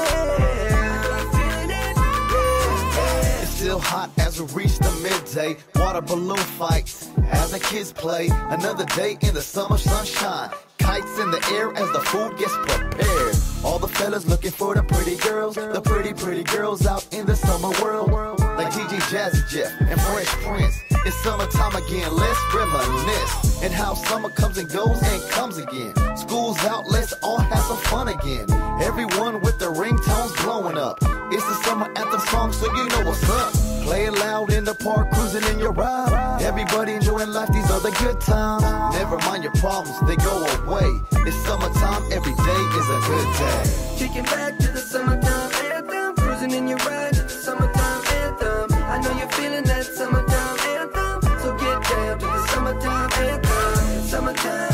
yeah. Feeling it, yeah. It's still hot as we reach the midday. Water balloon fights as the kids play. Another day in the summer sunshine. Kites in the air as the food gets prepared. All the fellas looking for the pretty girls. The pretty, pretty girls out in the summer world. Like D J Jazzy Jeff and Fresh Prince. It's summertime again, let's reminisce. And how summer comes and goes and comes again. School's out, let's all have some fun again. Everyone with the ringtones blowing up. It's the summer anthem song, so you know what's up. Play it loud in the park, cruising in your ride. Everybody enjoying life, these are the good times. Never mind your problems, they go away. It's summertime, every day is a good day. Kicking back to the summertime anthem. Cruising in your ride to the summertime anthem. I know you're feeling that summertime anthem. So get down to the summertime anthem. Summertime,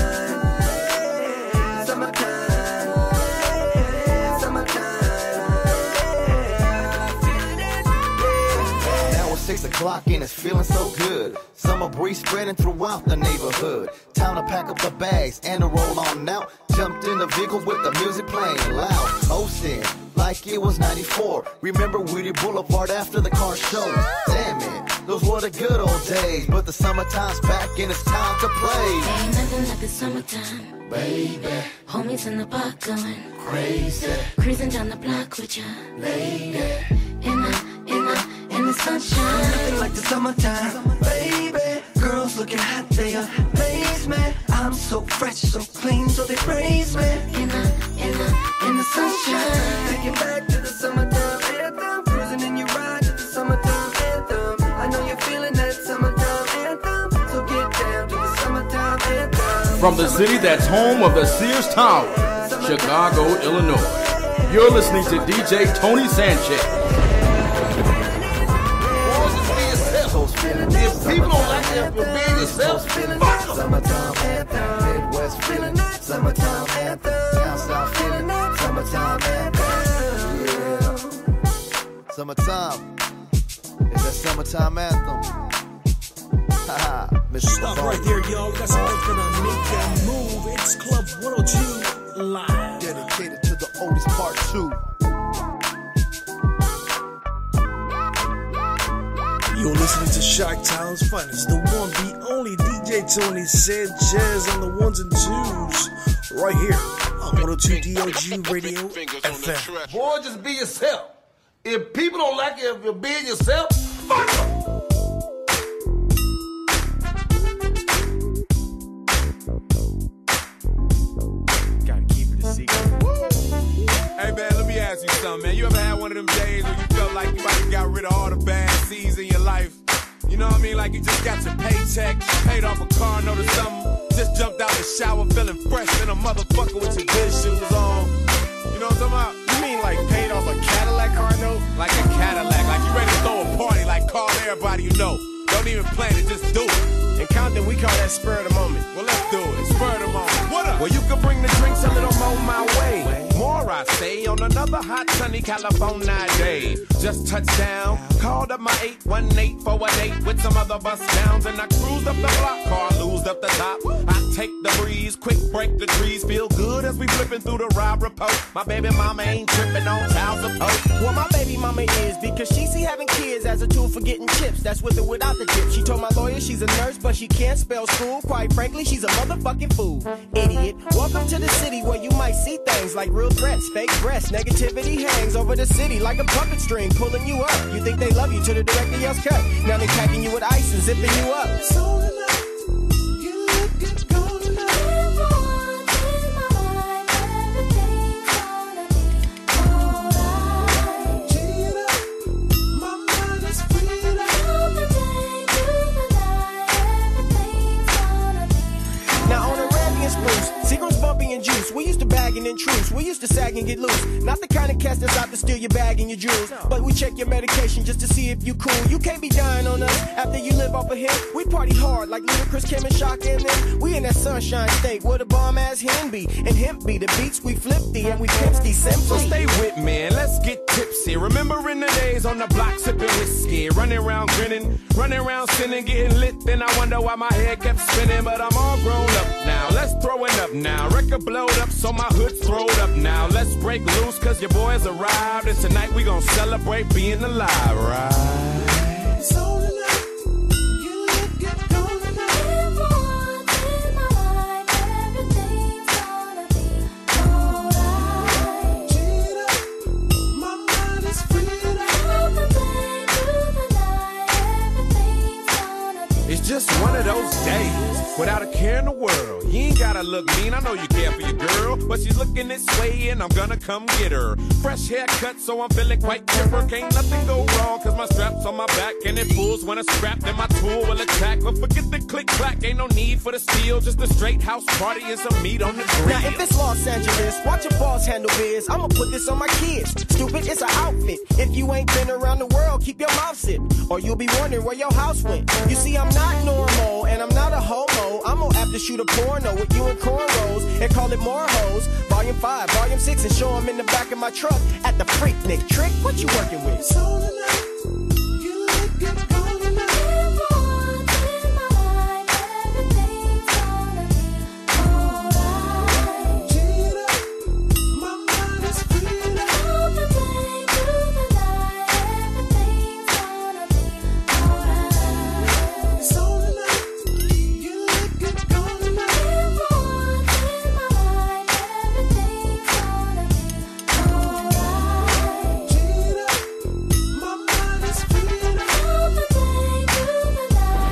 yeah. Summertime, yeah. Summertime, yeah. Feeling it, yeah. Now it's six o'clock and it's feeling so good. Summer breeze spreading throughout the neighborhood. Time to pack up the bags and to roll on out. Jumped in the vehicle with the music playing loud. Coasting like it was ninety-four. Remember Woody Boulevard after the car show. Damn it, those were the good old days. But the summertime's back and it's time to play. Ain't nothing like the summertime, baby. Homies in the park going crazy. Cruising down the block with ya, lady. In the, in the, in the sunshine. Nothing like the summertime, baby. Girls looking hot, they amaze me. I'm so fresh, so clean, so they praise me. In the, in the, in the sunshine. Taking back to the summertime anthem. Cruising in your ride to the summertime anthem. I know you're feeling that summertime anthem. So get down to the summertime anthem. From the city that's home of the Sears Tower, Chicago, Illinois. You're listening to D J Tony Sanchez. If people don't like it, if you're being yourself, fuck them. Summertime anthem. Midwest feeling it. Summertime anthem. Down south feeling it. Summertime anthem. Yeah. Summertime. It's that summertime anthem. Haha, Mister Stop right there, y'all. We got someone's gonna make that move. It's Club one oh two Live. Dedicated to the oldies part two. You're listening to Chi-Town's finest, the one, the only D J Tony Sanchez on the ones and twos, right here on one oh two D O G Radio F M. Boy, just be yourself. If people don't like it, if you're being yourself, fuck them. Gotta keep it a secret. Hey man, let me ask you something, man. You ever had one of them days where you felt like you might have got rid of all the bad seeds in your life? You know what I mean? Like you just got your paycheck, paid off a car note or something, just jumped out the shower feeling fresh and a motherfucker with your good shoes on. You know what I'm talking about? You mean like paid off a Cadillac car note? Like a Cadillac, like you ready to throw a party, like call everybody you know. Don't even plan it, just do it. In Compton, we call that spur of the moment. Well, let's do it. Spur of the moment. What up? Well, you can bring the drinks a little more my way. More, I say, on another hot, sunny California day. Just touched down, called up my eight one eight for a date with some other bus downs, and I cruised up the block, car loosed up the top. I take the breeze, quick break the trees, feel good as we flipping through the ride report. My baby mama ain't tripping on child support. Well, my baby mama is, because she see having kids as a tool for getting chips. That's with or without the tip. She told my lawyer she's a nurse, but she can't spell school. Quite frankly, she's a motherfucking fool. Idiot. Welcome to the city where you might see things like real threats, fake breasts. Negativity hangs over the city like a puppet string pulling you up. You think they love you till the director yells cut. Now they packing you with ice and zipping you up. So tonight, you look good, go tonight. begging in truce. We used to sag and get loose. Not the kind of cats that's out to steal your bag and your jewels. But we check your medication just to see if you cool. You can't be dying on us after you live off a hit. We party hard like Ludacris, Kim, and Shaka and them. We in that sunshine state where the bomb ass hen be. And hemp be the beats we flip the and we pimp the simply. So stay with me and let's get tipsy. Remembering the days on the block sipping whiskey. Running around grinning, running around sinning, getting lit. Then I wonder why my head kept spinning. But I'm all grown up now. Let's throw it up now. Record blowed up so my hood's throwed up now. Let's break loose cause your boys arrived. And tonight we gon' celebrate being alive, right? So tonight, you look good, don't Everyone's in my life, everything's gonna be alright. Get up, my mind is freed up. From the day to the night, everything's gonna be It's just one of those days without a care in the world. You ain't gotta look mean, I know you care for your girl, but she's looking this way and I'm gonna come get her. Fresh haircut, so I'm feeling quite chipper. Can't nothing go wrong, cause my strap's on my back and it pulls when it's strapped and my tool will attack. But forget the click clack, ain't no need for the steel, just a straight house party and some meat on the grill. Now if it's Los Angeles, watch your boss handle biz. I'ma put this on my kids. Stupid, it's an outfit. If you ain't been around the world, keep your mouth zipped, or you'll be wondering where your house went. You see, I'm not normal and I'm not a homo. I'm gonna have to shoot a porno with you and cornrows and call it more hoes. Volume five, volume six, and show them in the back of my truck at the Freaknik. Trick, what you working with? So tonight, you look good, don't Everyone's in my life, everything's gonna be alright. Get up, my mind is freed up. From the day to the night, everything's gonna be alright. So tonight, you look good, don't Everyone's in my life, everything's gonna be alright. Get up, my mind is freed up. From the day to the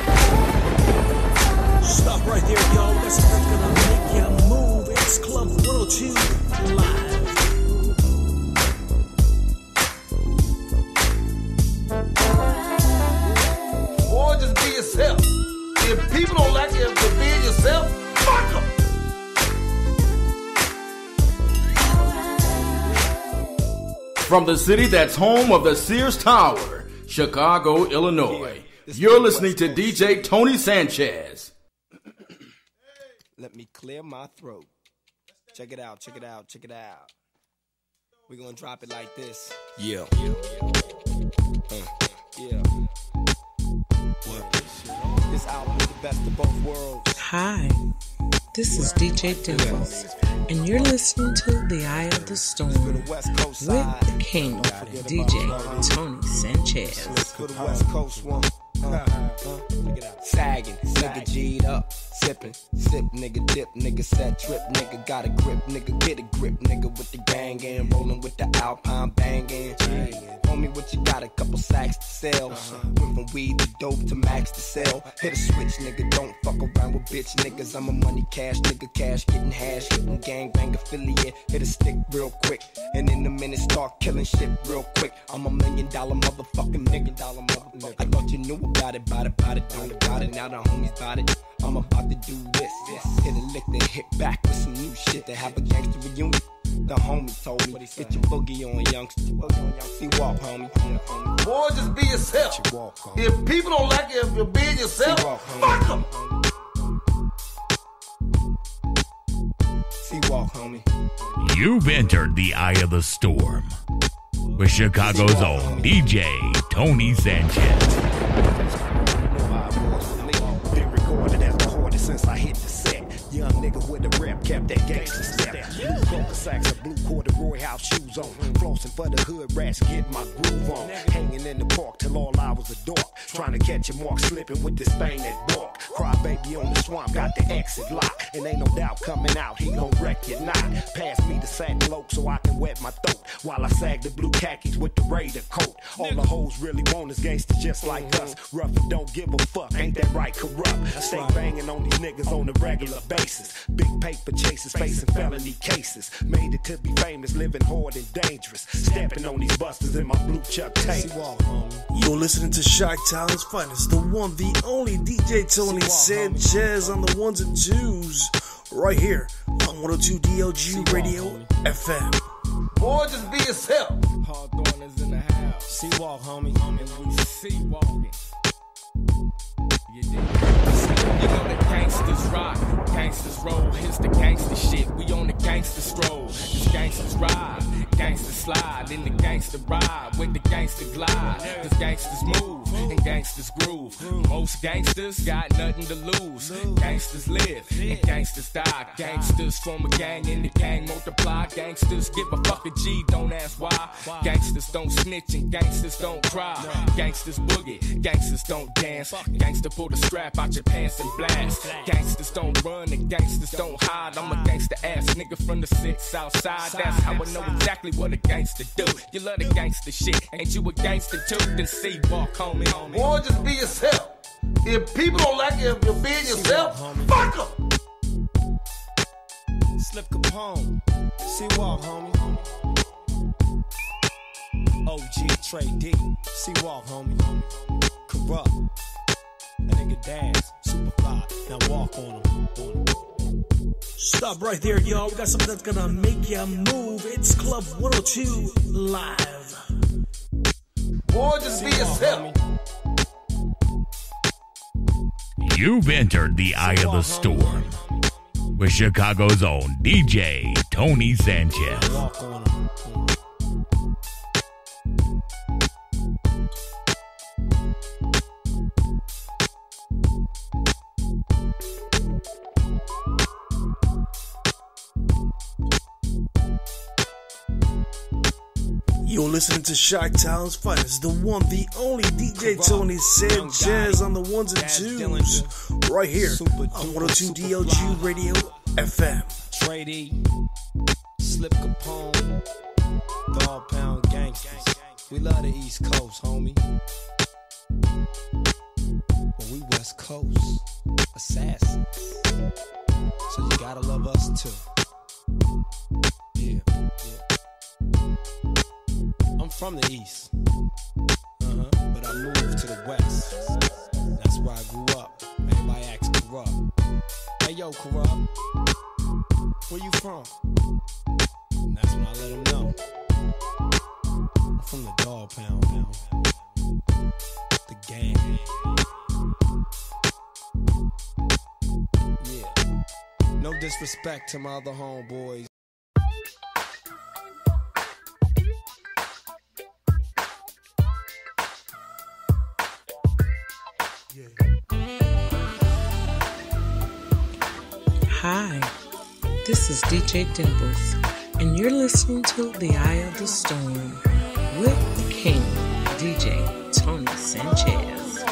night. Stop right there, y'all. That's gonna make you move. It's Club one oh two Live. Boy, just be yourself. If people don't like you for being yourself, fuck them. From the city that's home of the Sears Tower, Chicago, Illinois, you're listening to D J Tony Sanchez. Let me clear my throat. Check it out, check it out, check it out. We're gonna drop it like this. Yeah. Uh, yeah. This album is the best of both worlds. Hi, this is D J Dimples, and you're listening to The Eye of the Storm with the king, D J Tony Sanchez. Let's go to the West Coast one. Uh, uh, sagging, nigga G'd up, sipping, sip, nigga dip, nigga set trip, nigga got a grip, nigga get a grip, nigga with the gang and rolling with the Alpine banging. Homie, what you got? A couple sacks to sell. Went from weed to dope to max to sell. Hit a switch, nigga, don't fuck around with bitch niggas. I'm a money cash nigga, cash getting hash, hitting gang bang affiliate. Hit a stick real quick, and in a minute start killing shit real quick. I'm a million dollar motherfucking nigga, dollar motherfucker. I thought you knew about it, about it, about it, don't about it. Now the homies about it. I'm about to do this, this. Hit a lick, then hit back with some new shit to have a gangster reunion. The homie told me, get your boogie on, youngster. See, walk, homie. Boy, just be yourself. If people don't like you for being yourself, fuck them. See, walk, homie. You've entered the eye of the storm with Chicago's own D J Tony Sanchez. Been recorded as recorded since I hit the set. Young nigga with the rep kept that gangster step. Blue polka sacks and blue corduroy house shoes on. Flossing for the hood rats, get my groove on. Hanging in the park till all hours of dark. Trying to catch a mark slipping with this thing that bark. Cry baby on the swamp, got the exit lock. And ain't no doubt coming out, he gon' wreck it not. Pass me the satin loke so I can wet my throat. While I sag the blue khakis with the Raider coat. All the hoes really want is gangsters just like us. Rough and don't give a fuck, ain't that right, corrupt. Stay banging on these niggas on a regular basis. Big paper chasers facing felony cases. Made it to be famous, living hard and dangerous. Stepping on these busters in my blue Chuck Taylor. You're listening to Chi-Town's finest, the one, the only D J Tony Sanchez on the ones and twos, right here on one oh two D L G Radio F M. Boy, just be yourself. Hawthorne is in the house. C-Walk, homie. And we see walking. You dig? You know the gangsters rock, gangsters roll. Here's the gangster shit. We on the gangster stroll. This gangsters ride, gangsters slide, in the gangster ride, with the gangster glide. Cause gangsters move and gangsters groove. Most gangsters got nothing to lose. Gangsters live and gangsters die. Gangsters form a gang and the gang multiply. Gangsters give a fuck a G, don't ask why. Gangsters don't snitch and gangsters don't cry. Gangsters boogie, gangsters don't dance. Gangster pull the strap out your pants and blast. Gangsters don't run and gangsters don't hide. I'm a gangster ass nigga from the six south side. That's how I know exactly what a gangster do. You love the gangster shit, ain't you a gangster too? Then see walk homie, homie. Boy, just be yourself. If people don't like you, if you're being yourself, fuck them. Slip Capone. C-Walk, homie. O G Trey D. C-Walk, homie. Corrupt. That nigga dance. Super fly. Now walk on him. On him. Stop right there, y'all. We got something that's gonna make you move. It's Club one oh two Live. Boy, just be yourself. You've entered the eye of the storm with Chicago's own D J Tony Sanchez. Walk on him. You're listening to Chi-Town's finest, the one, the only D J Tony Sanchez on the ones and twos, right here on one oh two D L G Radio F M. Trey D, Slip Capone, Dog Pound Gangsters. We love the East Coast, homie. But we West Coast assassins. So you gotta love us too. Yeah, yeah. I'm from the East, uh-huh, but I moved to the West. That's where I grew up. Everybody acts corrupt. Hey, yo, corrupt, where you from? And that's when I let them know. I'm from the Dog Pound, now. The gang. Yeah. No disrespect to my other homeboys. Hi, this is D J Dimples, and you're listening to The Eye of the Storm with the King, D J Tony Sanchez.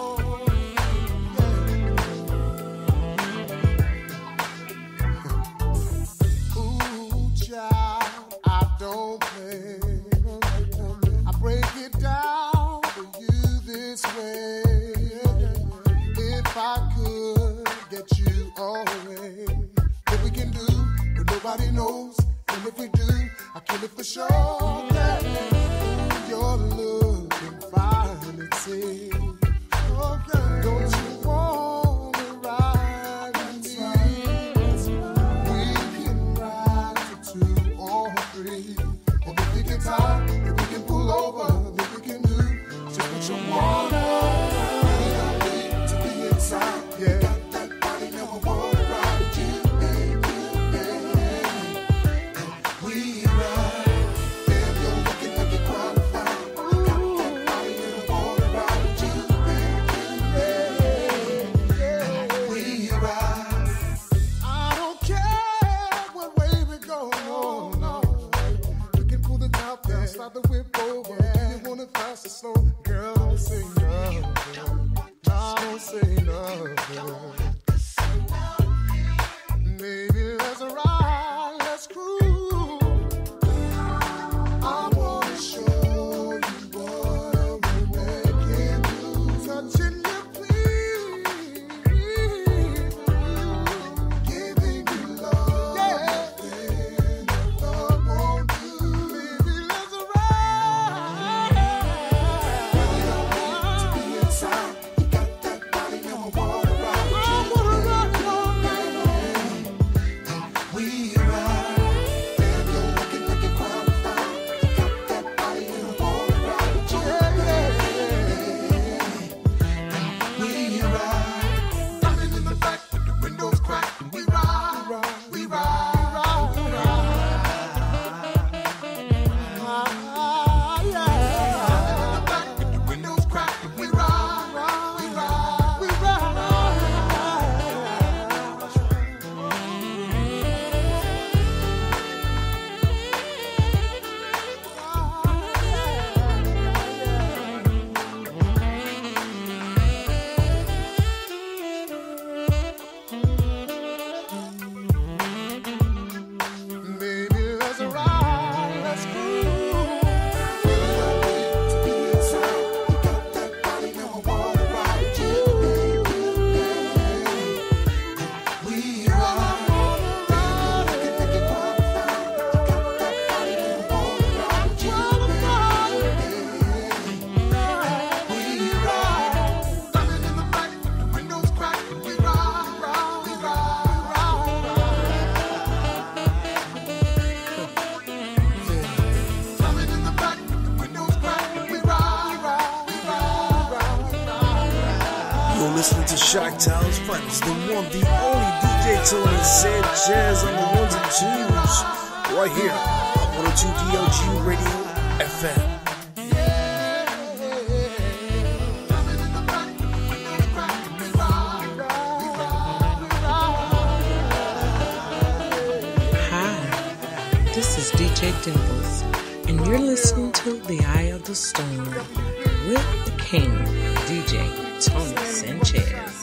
Ooh, child, I don't play. I break it down for you this way. If I could get you away, what we can do, but nobody knows. And if we do, I kill it for sure. That you're looking fine, it seems. Okay, don't you want to ride with me? We can ride to two or three. And if we get tired, if we can pull over, then we can do just what you want. We don't need to be inside. Yeah. Got that body, never want to ride with you, baby, baby. We ride. Damn, you're looking like you're qualified. Got that body, never want to ride with you, baby, baby. We ride. I don't care what way we go, no, no. We can pull the top down, slide the whip over. Yeah. You want it fast or slow, girl, don't say nothing. I don't say nothing. Maybe let's ride, let's cruise. I wanna show you what we can do. Touching you, please. Giving you love. Yeah. Everything love won't do. Maybe let's ride. You don't need to be inside. You got that body, now I wanna ride with you. You're listening to Chi-Town's finest, the one, the only D J Tony Sanchez on the ones and twos, right here on one oh two D L G Radio F M. This is D J Dimples, and you're listening to The Eye of the Storm with the King, D J Tony Sanchez.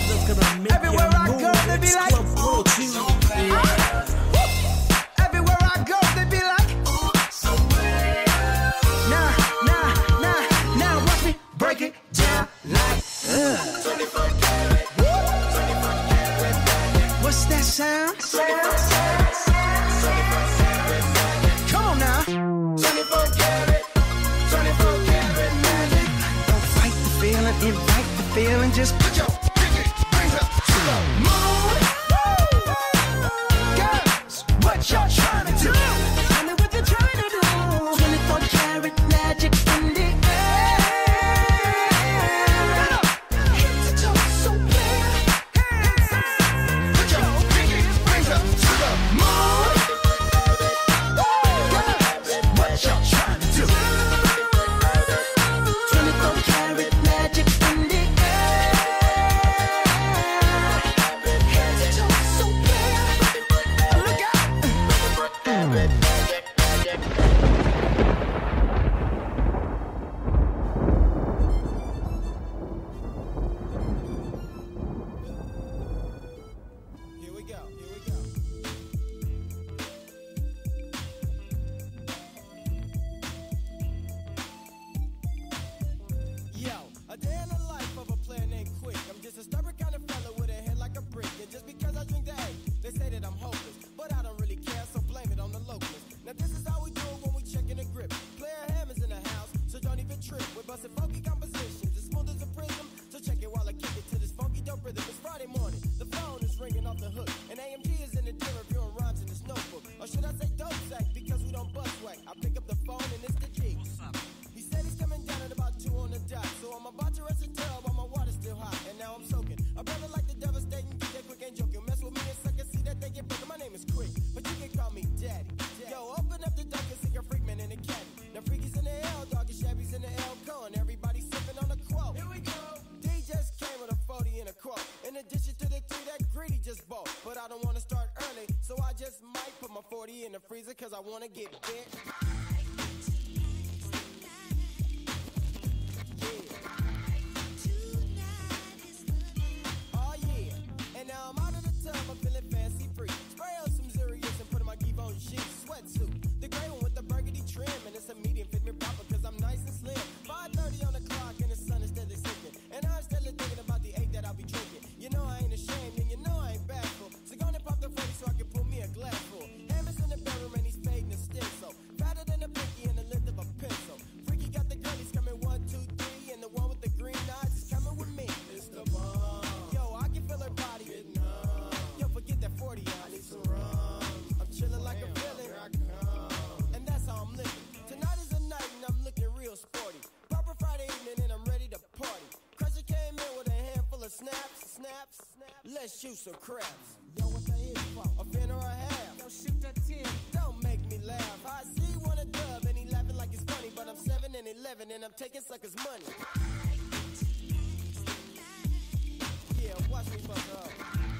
Everywhere I freezer cause I wanna get bit. Oh yeah, and now I'm out of the tub, I'm feeling fancy free. Spray on some Zurius and put on my Giveon sheets. Sweatsuit, the gray one with the burgundy trim, and it's a medium, fit me proper cause I'm nice and slim. five thirty on the clock and the sun is steadily sinking, and I'm steadily thinking about the eight that I'll be drinking. You know I ain't ashamed and you know I ain't bashful, so gonna pop the forty so I can pull me a glass full. Hammers in the bedroom and he's fading the stencil, fatter than a pinky and the length of a pencil. Freaky got the girlies coming one, two, three, and the one with the green eyes is coming with me. It's the bomb. Yo, I can feel her body. Yo, forget that forty, I need some rum. I'm chilling like a villain, and that's how I'm living. Tonight is a night and I'm looking real sporty. Proper Friday evening and I'm ready to party. Crusher came in with a handful of snaps, snaps, snaps. Let's shoot some craps. Yo, what the is for? A fin or a half? Yo, shoot that ten. Don't make me laugh. I see one a dub and he laughing like it's funny, but I'm seven and eleven and I'm taking suckers' money. Yeah, watch me fuck up.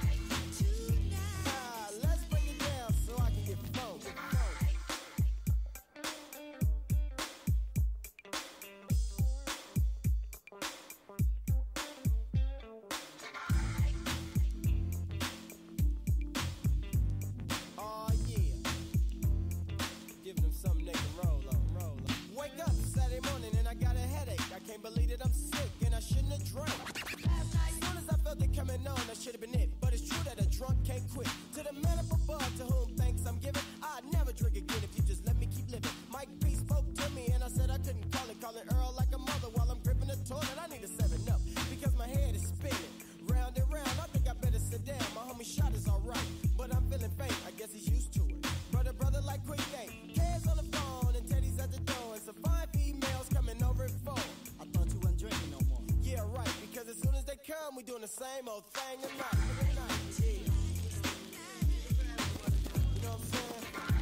Ah, let's break it down so I can get phone. Oh yeah, giving them something they can roll on, roll on. Wake up Saturday morning and I got a headache. I can't believe that I'm sick and I shouldn't have drank. As soon as I felt it coming on, that should have been it. But it's true that a drunk can't quit. To the man up above, to whom thanks I'm giving, I'd never drink again if you just let me keep living. Mike B spoke to me and I said I couldn't call it. Calling Earl like a mother while I'm gripping the toilet. I need a seven up because my head is spinning. Round and round, I think I better sit down. My homie shot is alright, but I'm feeling faint. I guess he's used to it. Brother, brother, like quick game. Cares on the phone and Teddy's at the door. And some fine females coming over at four. I thought you weren't drinking no more. Yeah, right, because as soon as they come, we doing the same old thing tonight. Tonight, yeah. You know what I'm saying?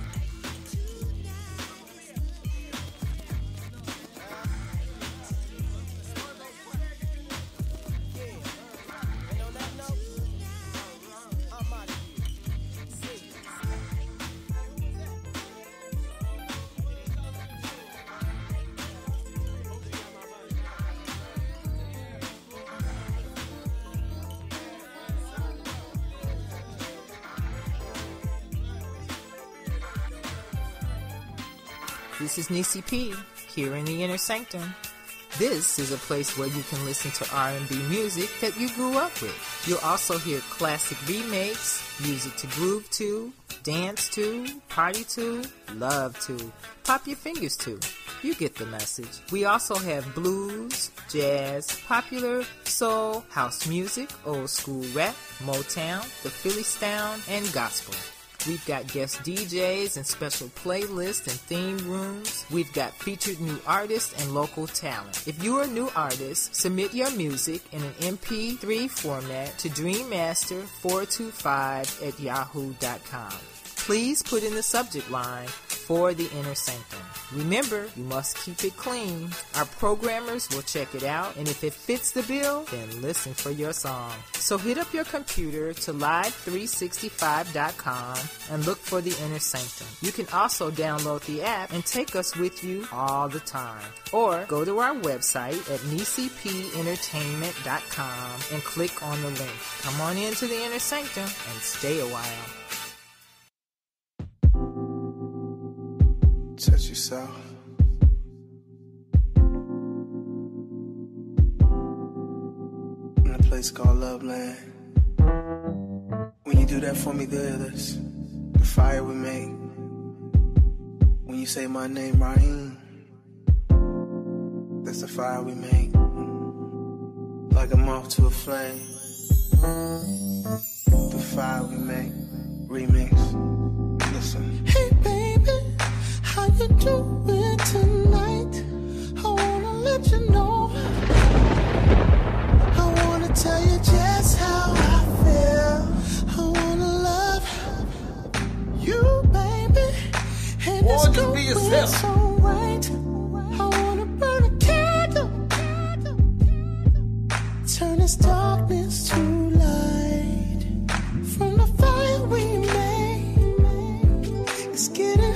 This is Nisi P, here in the Inner Sanctum. This is a place where you can listen to R and B music that you grew up with. You'll also hear classic remakes, music to groove to, dance to, party to, love to, pop your fingers to. You get the message. We also have blues, jazz, popular, soul, house music, old school rap, Motown, the Philly Sound, and gospel. We've got guest D Js and special playlists and theme rooms. We've got featured new artists and local talent. If you're a new artist, submit your music in an M P three format to dreammaster four two five at yahoo dot com. Please put in the subject line, For the Inner Sanctum. Remember, you must keep it clean. Our programmers will check it out, and if it fits the bill, then listen for your song. So hit up your computer to live three sixty-five dot com and look for the Inner Sanctum. You can also download the app and take us with you all the time. Or go to our website at nisi p entertainment dot com and click on the link. Come on into the Inner Sanctum and stay a while. Touch yourself. In a place called Love Land. When you do that for me, there's the fire we make. When you say my name, Raheem, that's the fire we make. Like a moth to a flame. The fire we make. Remix. Listen. Hey baby, how you doing tonight? I wanna let you know. I wanna tell you just how I feel. I wanna love you, baby. And Boy, it's just be yourself. so right. I wanna burn a candle. Turn this darkness to light. From the fire we made, it's getting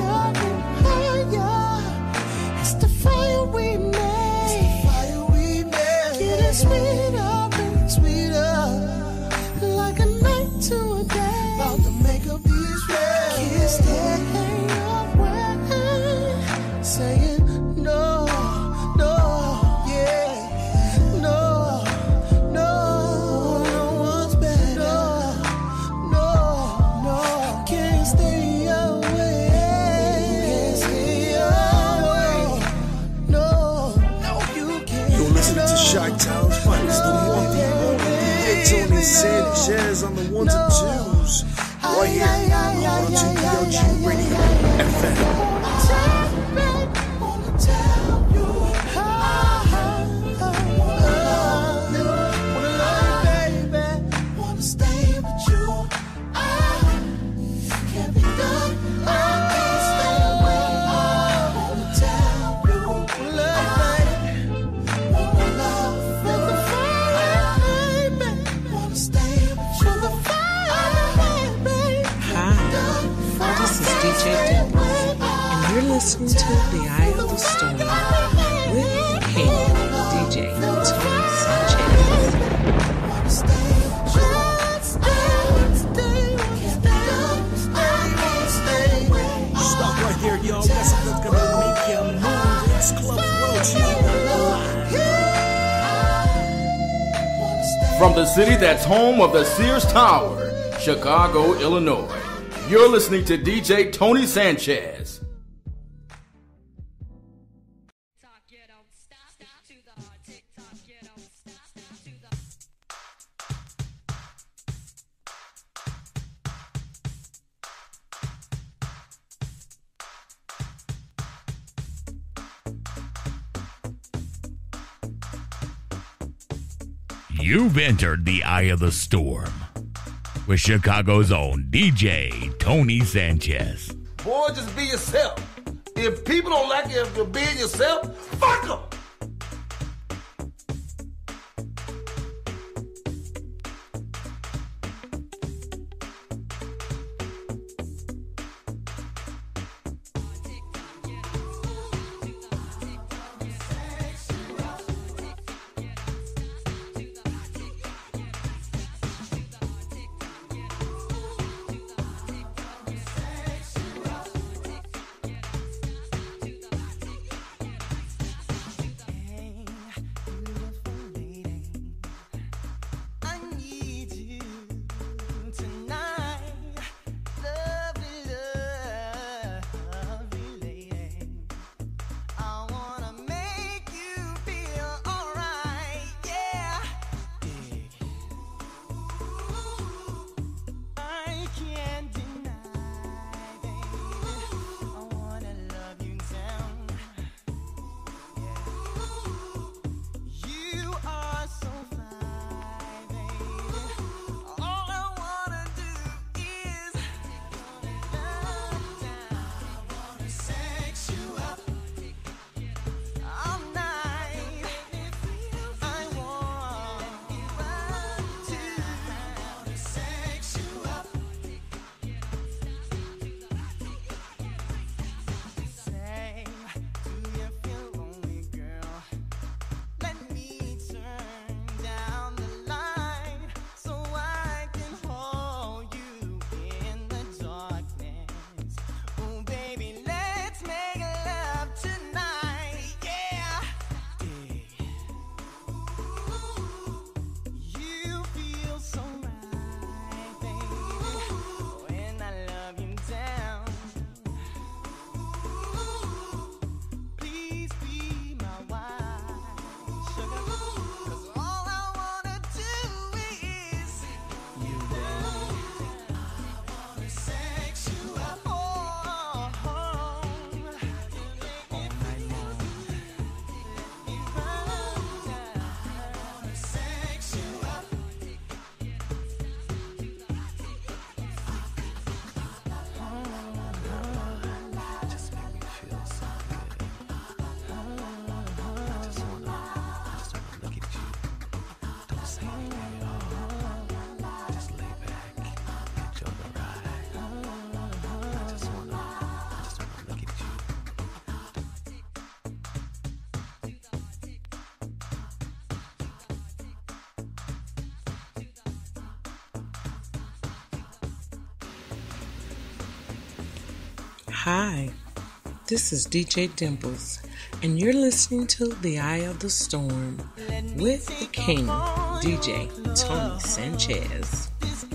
Sanchez on the ones and twos, right here on one oh two D O G Radio F M. Listening to The Eye of the Storm with the King, D J Tony Sanchez. Stop right there, y'all. That's something that's gonna make you move. It's Club Roach. From the city that's home of the Sears Tower, Chicago, Illinois, you're listening to D J Tony Sanchez. You've entered the eye of the storm with Chicago's own D J Tony Sanchez. Boy, just be yourself. If people don't like you for being yourself, fuck them. Hi, this is D J Dimples, and you're listening to The Eye of the Storm with the King, D J Tony Sanchez.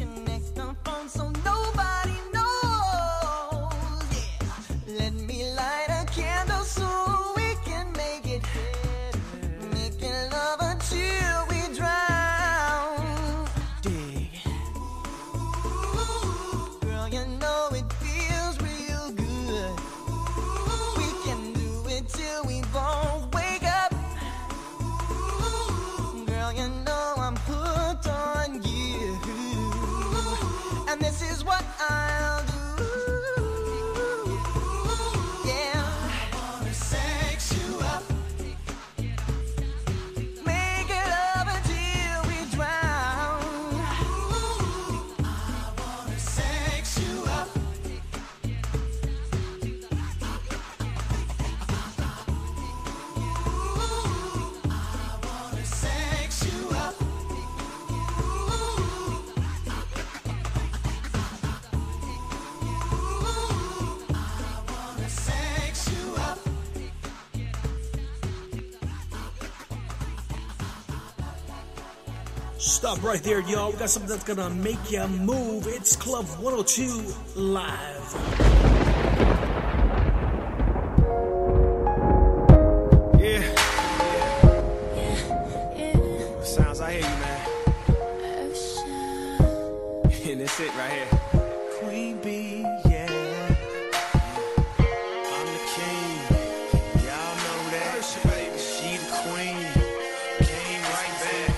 Stop right there, y'all. We got something that's gonna make ya move. It's Club one oh two Live. Yeah. Yeah. Sounds I hear you, man. And that's it right here. Queen Bee, yeah. I'm the king. Y'all know that. She the queen. Came right back.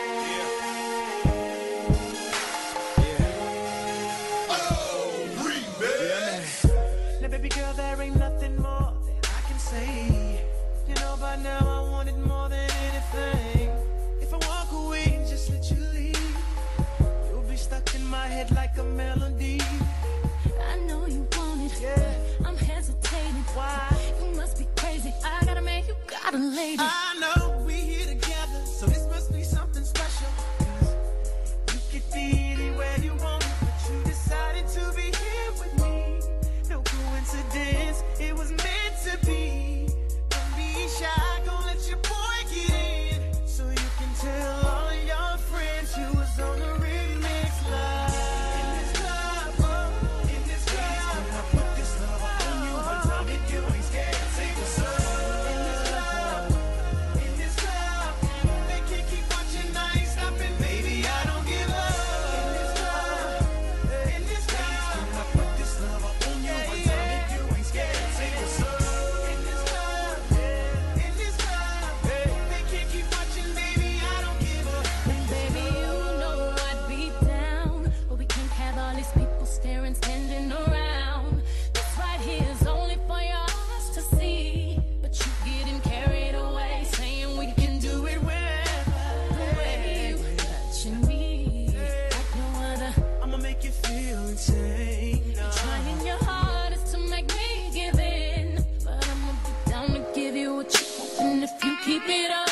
Now, baby girl, there ain't nothing more that I can say. You know, by now I want it more than anything. If I walk away and just let you leave, you'll be stuck in my head like a melody. I know you want it, yeah. I'm hesitating. Why? You must be crazy. I gotta make you got a lady. I know we here together, so this must be something special. 'Cause you could be anywhere you want, but you decided to be here with me. No coincidence, it was meant to be. Don't be shy, gon' let your boy get in, so you can tell all your friends you was on the remix line. In this club, oh, in this club, I put this love on you one time if you ain't scared to say what's up. In this club, in this club, they can't keep watching, I ain't stopping, baby, I don't give up. In this club, in this club, I put this love on you one time if you ain't scared to say what's up. In this club, in this club, they can't keep watching, baby, I don't give up. And baby, you know I'd be down, but we can't have all these people staring, standing around. This right here is only for your eyes to see, but you getting carried away, saying we can do it wherever. The way you touching me like no other. I'ma make you feel insane. You're trying your hardest to make me give in, but I'ma be down to give you what you want, and if you keep it up,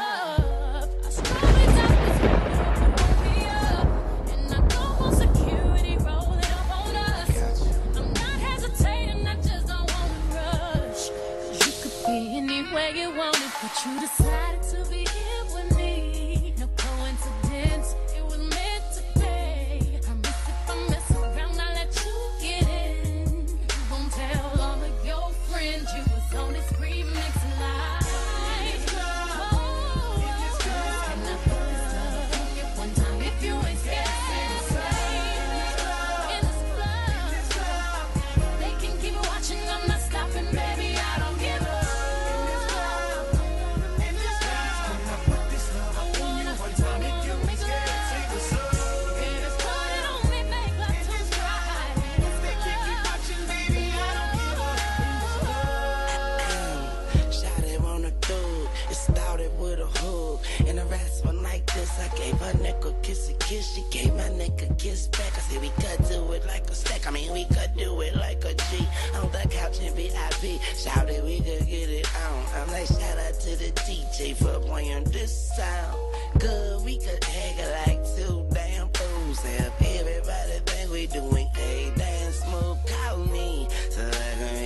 I strongly doubt this girl will put me up, and I don't want security rolling up on us. I'm not hesitating, I just don't wanna rush, 'cause you could be anywhere you wanted, but you decided to be here with me. No coincidence, it was meant to be. Promise if I mess around, I'll let you get in. You gon' tell all of your friends you was on this remix live. Oh, can I put this love on you one time if you ain't scared to say the same? In this club, they can keep watching, I'm not stopping, baby, I don't give up. In this club, I put this love on you one time if you ain't scared to say what's up. In this club, It only make love to cry. they can't keep watching, baby, I don't give up. Shot it on the dude, it started with a hug. In a rest one like this, I gave her neck a kiss a kiss. She gave my neck a kiss back. I said we could do it like a stack. I mean we could do it like a G. On the couch in V I P. Shout it, we could get it on. I'm like shout out to the D J for playing this sound. Good, we could hang it like two damn fools. Have everybody think we doing a dance smooth. Call me so I can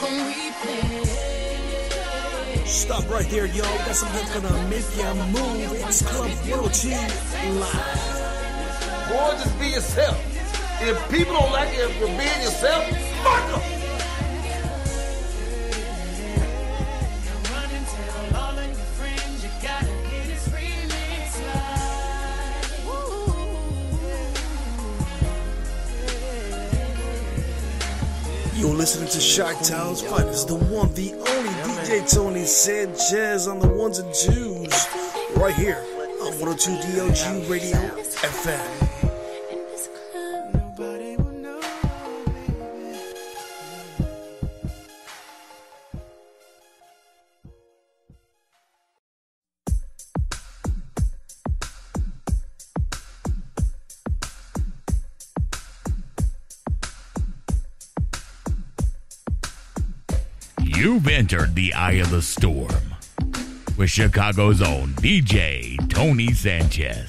Stop right there, y'all. Got something that's gonna make you move. It's Club one oh two Live. Boy, just be yourself. If people don't like you for being yourself, fuck them. You're listening to Chi-Town's finest, the one, the only D J Tony Sanchez on the ones and twos, right here on one oh two D O G Radio F M. You've entered the eye of the storm with Chicago's own D J Tony Sanchez.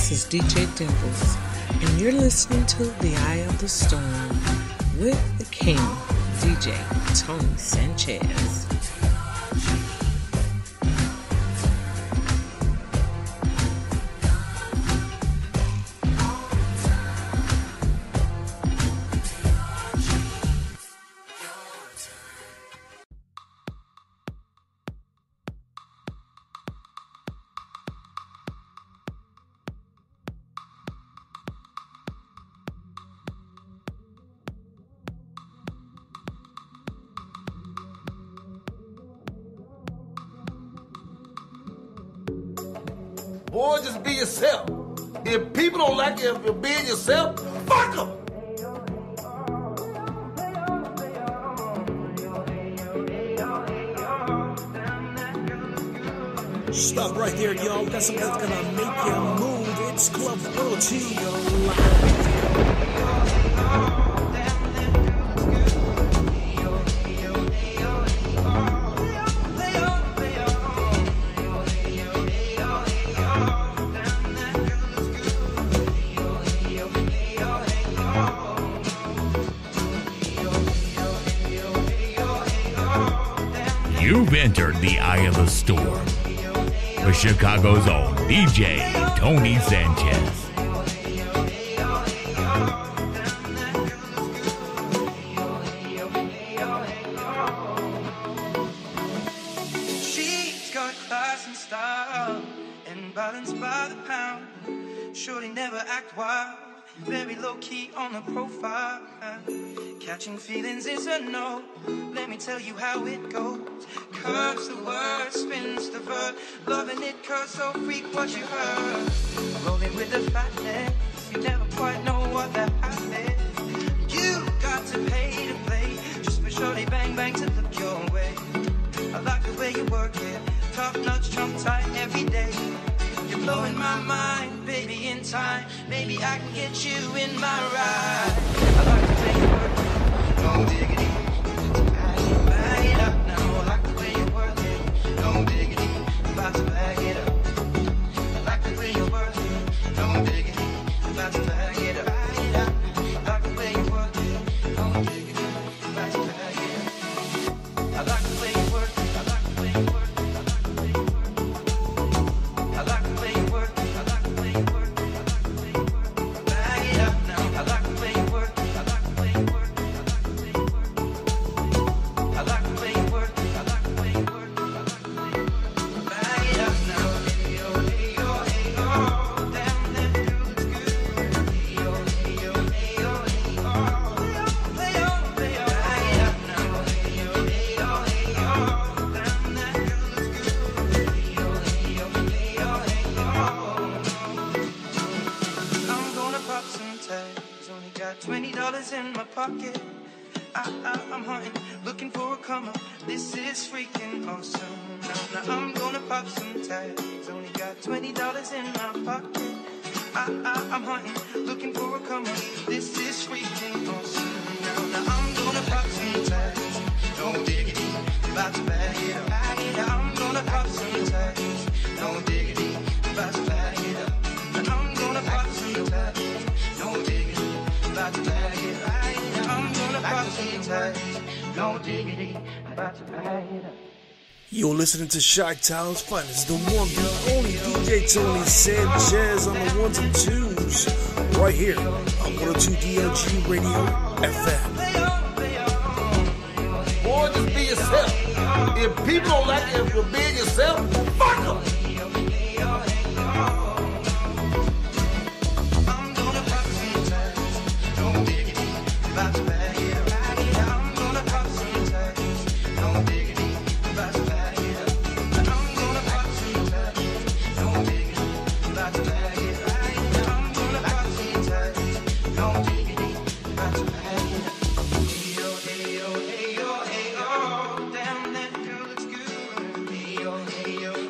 This is D J Dimples, and you're listening to The Eye of the Storm with the king, D J Tony Sanchez. Boy, just be yourself. If people don't like you, if you're being yourself, fuck them. Stop right there, y'all. We got something that's gonna make you move. It's Club Royalty live. You've entered the eye of the storm with Chicago's own D J Tony Sanchez. She's got class and style and balance by the pound. Shorty never act wild, very low key on the profile. Catching feelings is a no. Let me tell you how it goes. Curves the word, spins the verb. Loving it cause so freak what you heard. Rolling with the fatness, you never quite know what that happened. You got to pay to play, just for shorty bang bang to look your way. I like the way you work it, top notch, trump tight every day. You're blowing my mind, baby, in time. Maybe I can get you in my ride. I like the way you work it. No diggity, bag it up now. I like the way you work it. No diggity, about to bag it up. I like the way you work it. No diggity, about to bag it up. Bag it up. I like the way you work it. No diggity, about to bag it up. I like the way you work it. I like the way you work it. I like the way you work it. I like the way you work it. I like the way you work it. Bag it up now. I like the way you work it. I like the way you work it. I like the way you work it, I like the way you work it, I like the way you work it. Bag it up now. Hey yo, hey yo, hey yo, damn that girl looks good. Hey yo, hey yo, hey yo, hey yo, hey yo, hey yo, bag it up now. Hey yo, hey yo, hey yo, damn that girl looks good. Hey yo, hey yo, hey yo, hey yo. I'm gonna pop some tags. Only got twenty dollars in my pocket. I, I, I'm hunting, looking for a come up. This is freaking awesome. Now, now I'm gonna pop some tags. Only got twenty dollars in my pocket. I, I, I'm hunting, looking for a come up. This is freaking awesome. Now, now I'm gonna pop some tags. No diggity, about to bag it up. Bag it up. I'm gonna pop some tags. No diggity, about to bag it up. Now I'm gonna pop some tags. No diggity, about to bag it up. I'm gonna pop some tags. No diggity, about to bag it up. You're listening to Chi-Town's finest, the one, the only D J Tony Sanchez on the ones and twos, right here on one oh two D L G Radio F M. Boy, just be yourself. If people don't like you, if you're being yourself, fuck them. I'm gonna pop some tags. No diggity, about to bag it up. I'm gonna pop some tags. No diggity, about to bag it up. I'm gonna pop some tags. No diggity, about to bag it up. I'm gonna pop some tags. No diggity, about to bag it up. Hey yo, hey yo, hey yo, hey yo, damn that girl looks good. Hey yo, hey yo.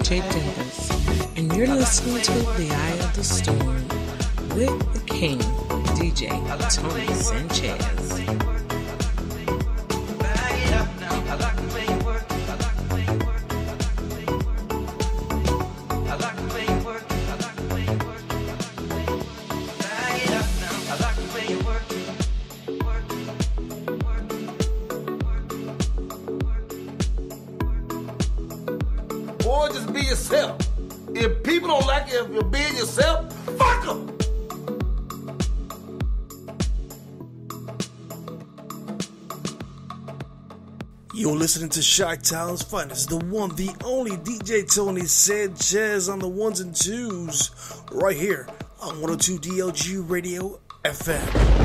J Dimples, and you're listening to The Eye of the Storm with the King, D J Tony Sanchez. Boy, just be yourself. If people don't like it, if you're being yourself, fuck them. You're listening to Chi-Town's finest, the one, the only D J Tony Sanchez on the ones and twos, right here on one oh two D L G Radio F M.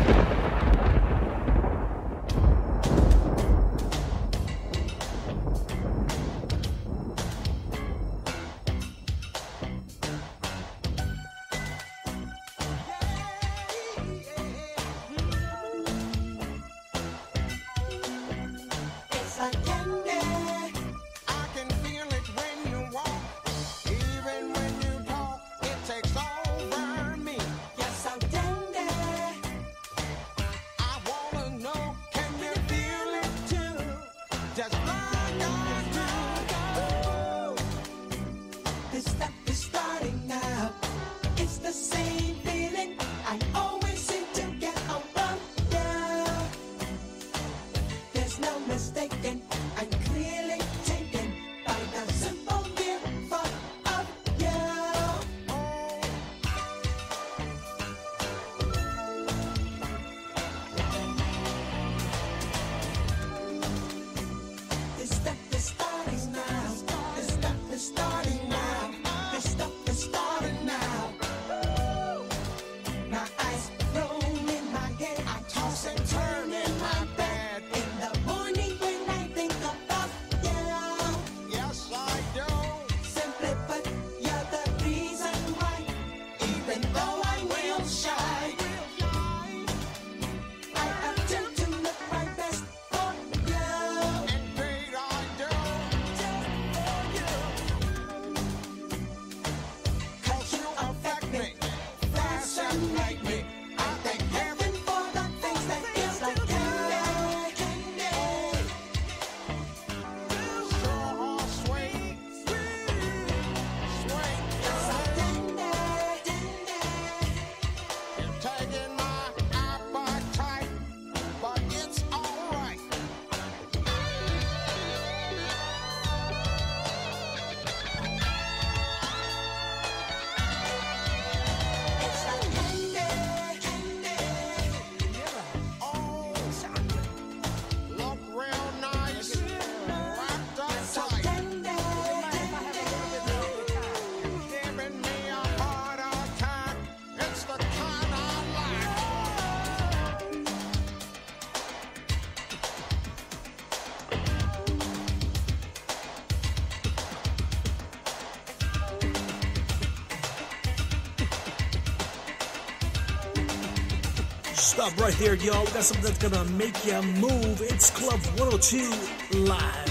Stop right there, y'all. We got something that's gonna make you move. It's Club one oh two Live.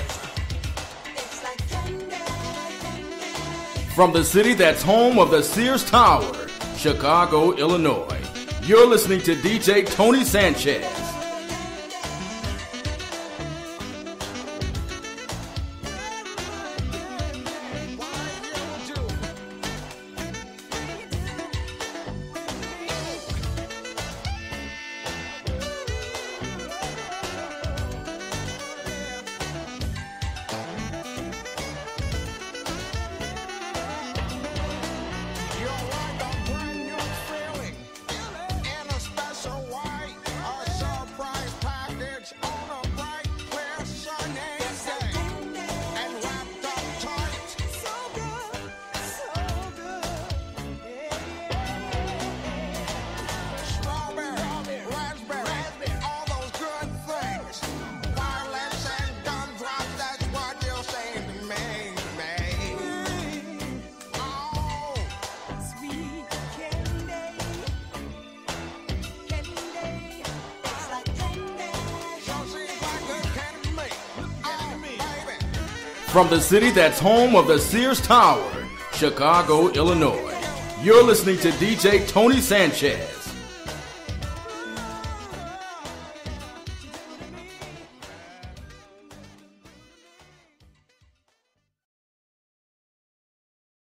From the city that's home of the Sears Tower, Chicago, Illinois, you're listening to D J Tony Sanchez. You're like a brand new feeling in a special way. From the city that's home of the Sears Tower, Chicago, Illinois, you're listening to D J Tony Sanchez.